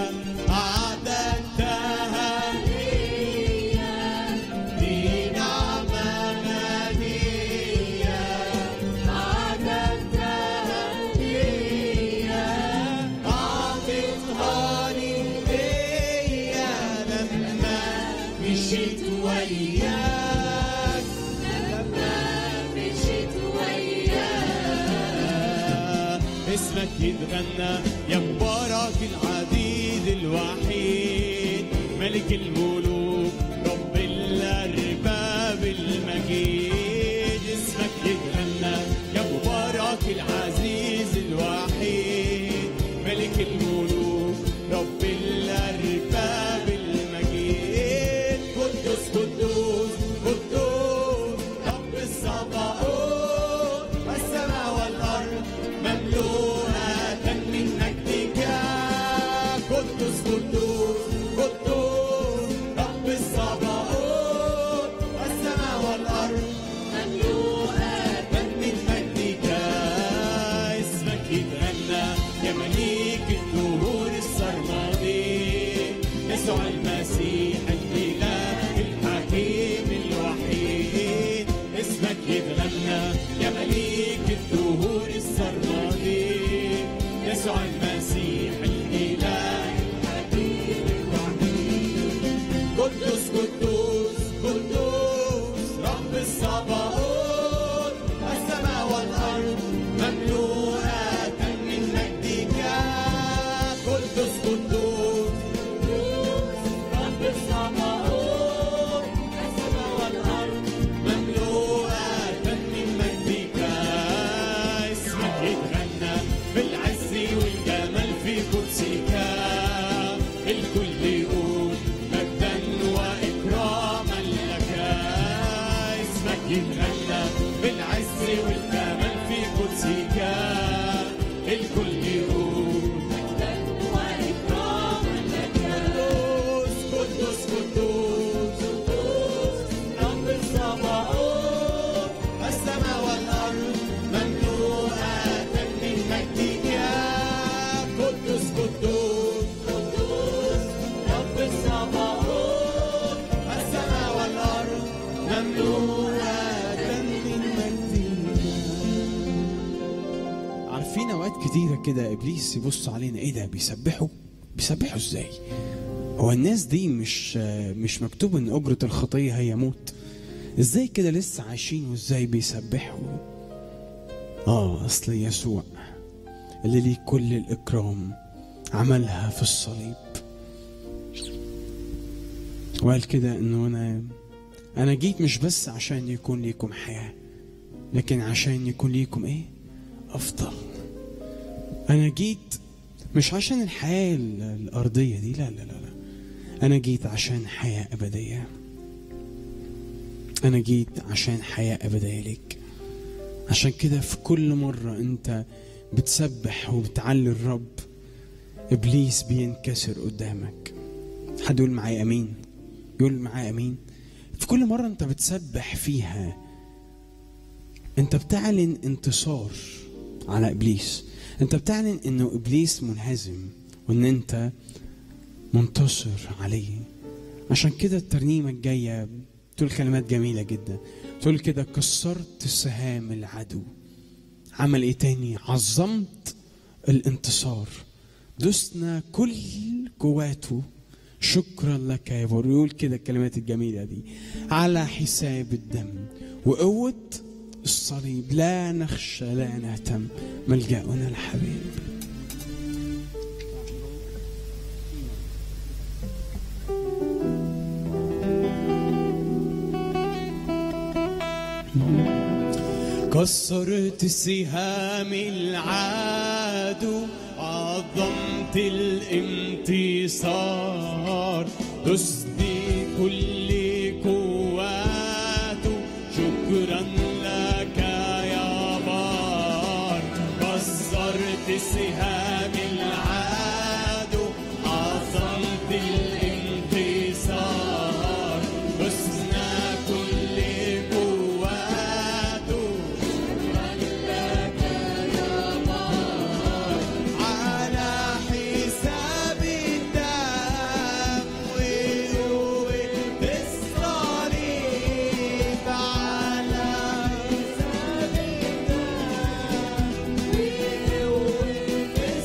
أعددتها ليا، دي نعمة غنية عددتها ليا، أعطتها لي هدية لما مشيت وياك، لما مشيت وياك. اسمك يتغنى يا مبارك العديد الوحيد، ملك الملوك رب الأرباب المجيد. اسمك يتغنى يا مبارك العزيز الوحيد، ملك الملوك رب الأرباب المجيد. قدوس قدوس قدوس رب الصباؤوت، والسماء والأرض مملوءة من مجدك. قدوس قدوس قدوس رب يتغنى يا مليك الدهور السرمدي، يسوع المسيح الإله الحبيب الوحيد. قدوس قدوس قدوس رب الصباؤوت، السماء والأرض مملوءة من مجدك. قدوس قدوس قدوس رب الصباؤوت، السماء والأرض مملوءة من مجدك. اسمك يتغنى بالعز والجمال في قدسك، الكل يقول مجدا وإكراما لك. اسمك يتغنى بالعز والجمال في قدسك، الكل يقول مجدا وإكراما لك. قدوس قدوس قدوس رب الصباؤوت، السماء والأرض مملوءة من مجدك. قدوس قدوس قدوس رب الصباؤوت، السماء والأرض مملوءة من مجدك. عارفين اوقات كتيرة كده ابليس يبص علينا، ايه ده بيسبحوا بيسبحوا ازاي؟ هو الناس دي مش مش مكتوب ان اجرة الخطية هي موت؟ ازاي كده لسه عايشين وازاي بيسبحوا؟ اه اصل يسوع اللي ليه كل الاكرام عملها في الصليب، وقال كده انه انا انا جيت مش بس عشان يكون ليكم حياة، لكن عشان يكون ليكم ايه؟ افضل. انا جيت مش عشان الحياة الارضية دي، لا لا لا لا، انا جيت عشان حياة ابدية. انا جيت عشان حياة ابدية ليك. عشان كده في كل مرة انت بتسبح وبتعلي الرب، ابليس بينكسر قدامك. حد يقول معايا امين؟ يقول معايا امين. في كل مرة انت بتسبح فيها انت بتعلن انتصار على ابليس، انت بتعلن انه ابليس منهزم وان انت منتصر عليه. عشان كده الترنيمة الجاية تقول كلمات جميلة جدا، تقول كده كسرت سهام العدو. عمل ايه تاني؟ عظمت الانتصار، دسنا كل قواته، شكرا لك يا بر. يقول كده الكلمات الجميلة دي، على حساب الدم وقوة الصليب لا نخشى لا نهتم، ملجأنا الحبيب. كسرت سهام العدو، عظمت الانتصار، دست كل قواته، شكرا لك يا بار. كسرت سهام العدو، عظمت الانتصار، دسنا كل قواته، شكرا لك يا بار. على حساب الدم وقوة الصليب، على حساب الدم وقوة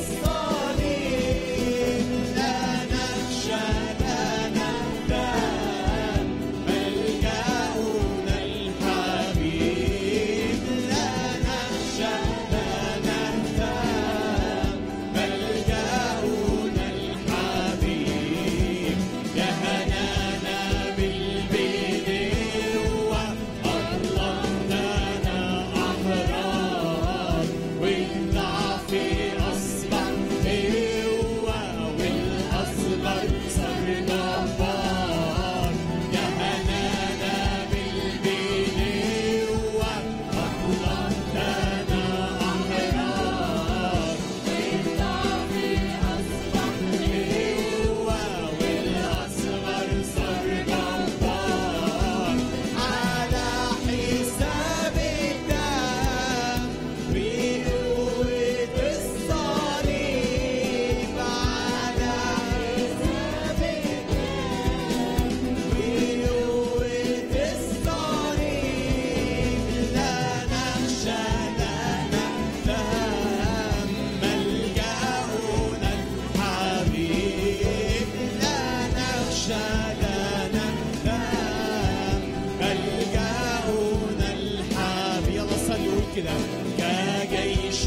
كده كجيش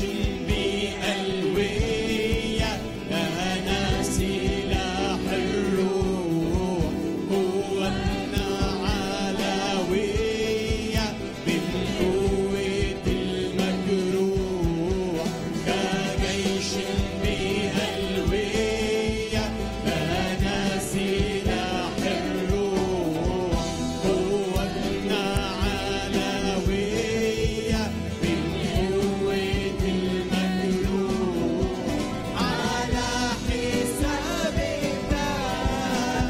بألوية لنا سلاح الروح قوتنا علوية من قوة المجروح كجيش بألوية لنا سلاح الروح قوتنا علوية من قوة المجروح على حساب الدم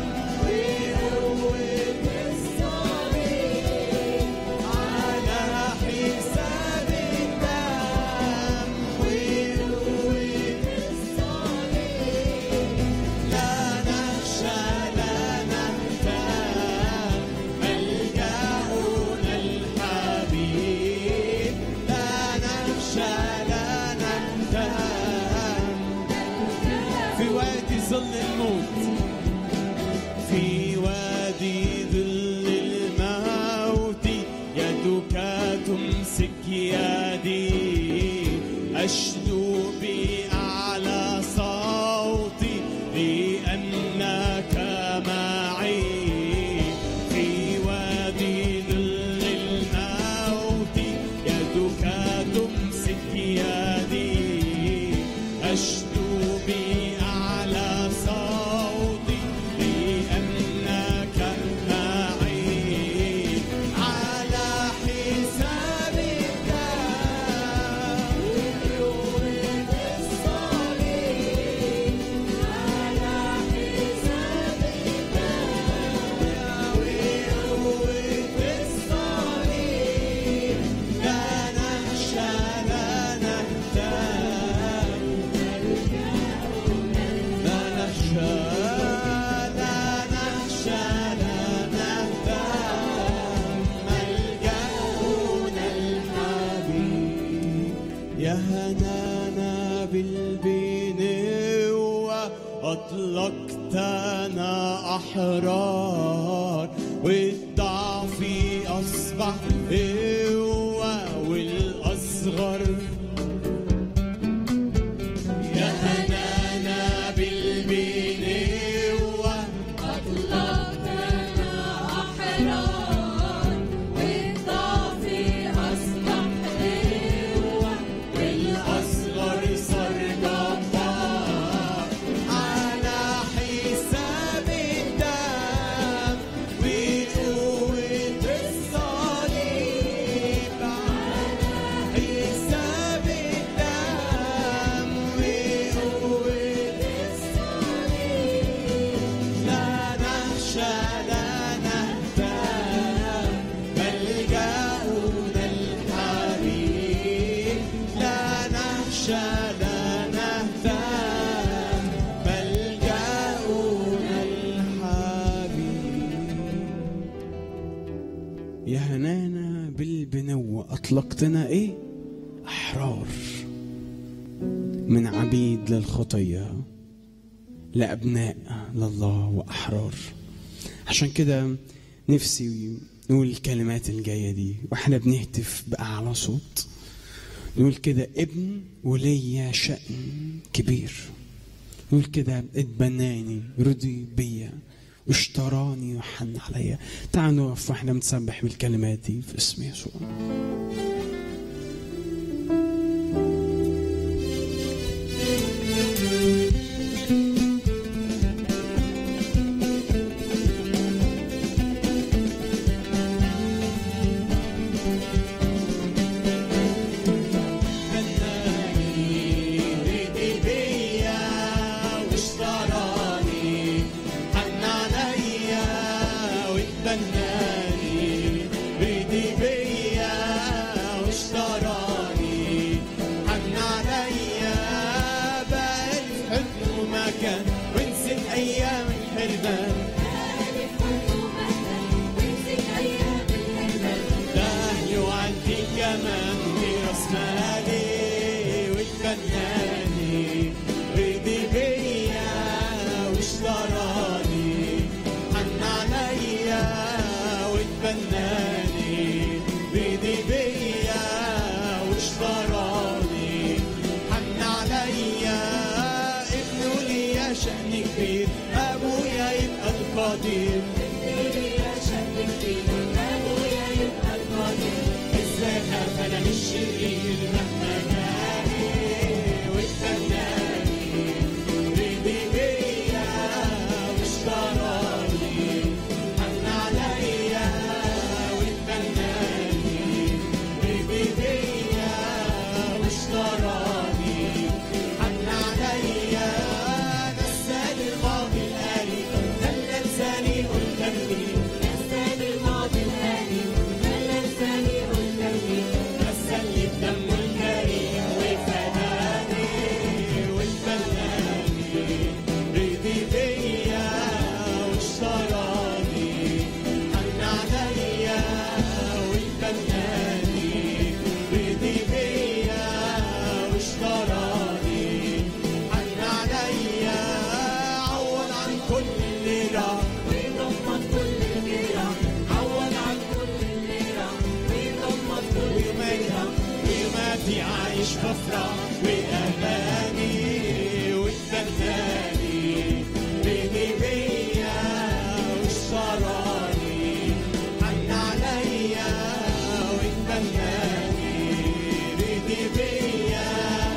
وقوة الصليب على حساب الدم وقوة الصليب لا نخشى لا نهتم ملجأنا الحبيب لا نخشى لا نهتم في وادي ظل الموت في وادي ظل الموت يدك تمسك يدي أشدو بأعلى صوتي لأنك معي في وادي ظل الموت يدك تمسك يدي أشدو بأعلى صوتي لأنك معي على حساب الدم وقوة الصليب على حساب الدم وقوة الصليب لا نخشى لا نهتم لا نخشى لا نخشى لا نهتم ملجأنا الحبيب يا هنانا بالبنوة أطلقتنا أحرار والضعف أصبح قوة والأصغر يا هنانا بالبنوة أطلقتنا أحرار والضعف أصبح قوة الأصغر صار جبار على حساب الدم وقوة الصليب على حساب الدم وقوة الصليب لا نخشى لا نهتم ملجأنا الحبيب لا نخشى لا نهتم ملجأنا الحبيب يا هنانا بالبنوة أطلقتنا إيه؟ أحرار من عبيد للخطية لأبناء لله وأحرار. عشان كده نفسي نقول الكلمات الجاية دي وإحنا بنهتف بأعلى صوت، نقول كده ابن وليا شأن كبير، نقول كده اتبناني رضي بيا اشتراني وحن عليا. تعالوا نقف واحنا بنسبح بالكلمات دي في اسم يسوع. الشرير مهما جاني واتبناني رضي بيا واشتراني حن عليا واتبناني رضي بيا واشتراني حن عليا نساني الماضي الآلي خلى لساني قدامي نساني الماضي الآلي خلى لساني قدامي غسلني بدمه الكريم وفداني واتبناني رضي بيا واشتراني حن عليا واتبناني رضي بيا واشتراني حن عليا عوض عن كل اللي راح ويضمن كل اللي راح عوض عن كل اللي راح ويضمن كل اللي راح ويوماتي عايش بفرح وأماني واتبناني رضي بيا واشتراني حن عليا واتبناني رضي بيا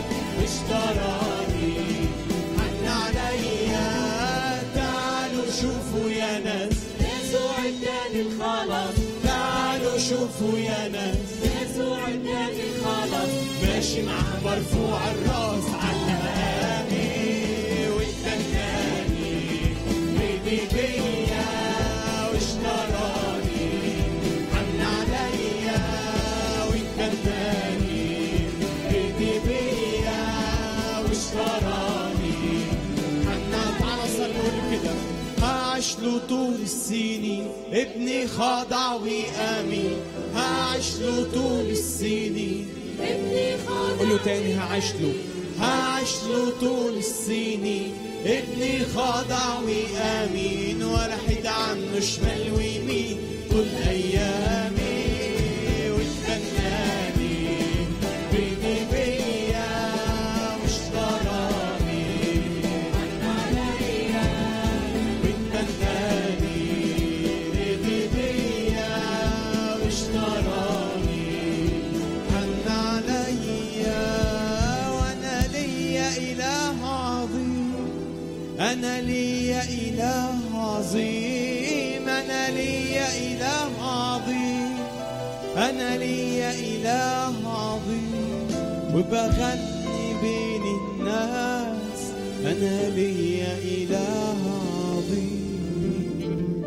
واشتراني حن عليا تعالوا شوفوا يا ناس يسوع اداني الخلاص تعالوا شوفوا يا ناس يسوع اداني الخلاص ماشي معاه مرفوع الراس علقاني واتبناني رضي بيا واشتراني حن عليا واتبناني رضي بيا واشتراني حن تعالى صلوا كده هعيش له طول السنين ابني خاضع وآمين هعيش له طول السنين ابني خاضع قول له تاني هعيش له هعيش له طول السنين ابني خاضع وآمين ولا حد عنه شمال ويمين طول أيامي واتبناني رضي بيا واشتراني حن عليا واتبناني رضي بيا واشتراني حن عليا وانا ليا اله عظيم انا ليا اله عظيم انا ليا اله عظيم انا ليا اله عظيم وبغني بين الناس انا ليا اله عظيم.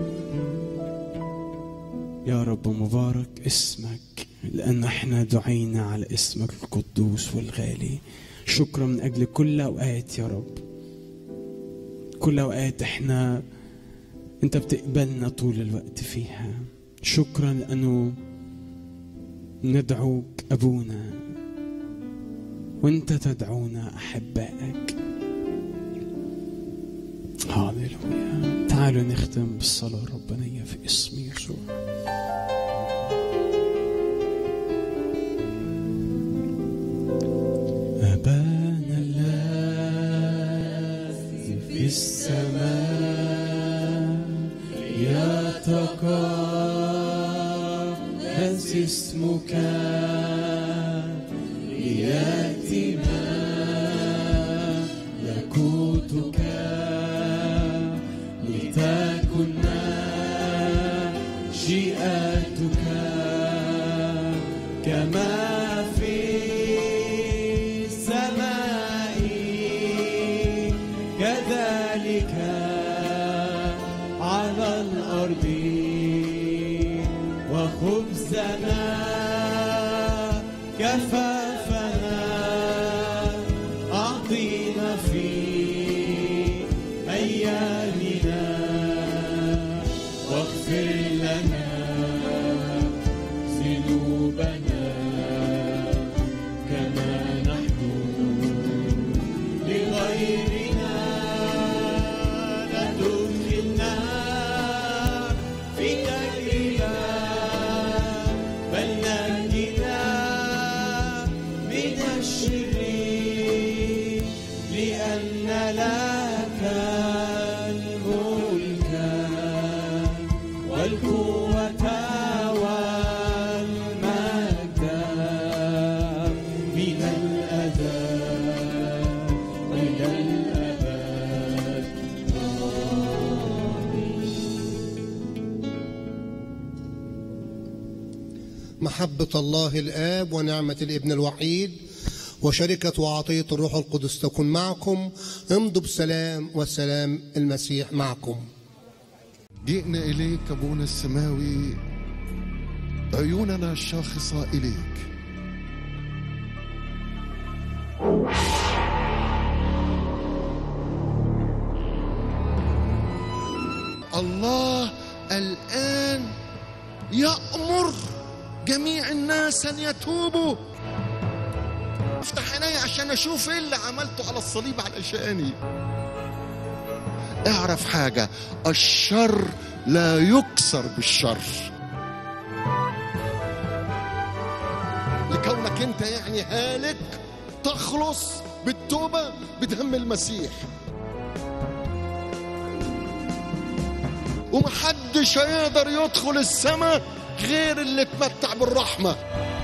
يا رب مبارك اسمك لأن احنا دعينا على اسمك القدوس والغالي. شكرا من أجل كل أوقات يا رب، كل أوقات احنا انت بتقبلنا طول الوقت فيها. شكرا لأنه ندعوك أبونا وانت تدعونا أحبائك. هاليلويا. تعالوا نختم بالصلاة الربانية في اسم يسوع. أبانا الذي في السماء يتقدس اسمك ليأتي ملكوتك لتكن مشيئتك كما في السماء كذلك على الأرض. وخبزنا كفافنا أعطينا في أيامنا واغفر لنا ذنوبنا كما نحن لغيرنا لا تدخلنا في تجربة بل نجنا من الشرير لأن لك الملك والقوة والمجد محبة الله الآب ونعمة الابن الوحيد وشركة وعطية الروح القدس تكون معكم. امضوا بسلام والسلام المسيح معكم. جئنا إليك أبونا السماوي، عيوننا شاخصة إليك. الله الآن يأمر جميع الناس أن يتوبوا. افتح عيني عشان أشوف إيه اللي عملته على الصليب علشاني. اعرف حاجة، الشر لا يكسر بالشر. لكونك انت يعني هالك تخلص بالتوبة بدم المسيح، ومحدش هيقدر يدخل السماء غير اللي اتمتع بالرحمة.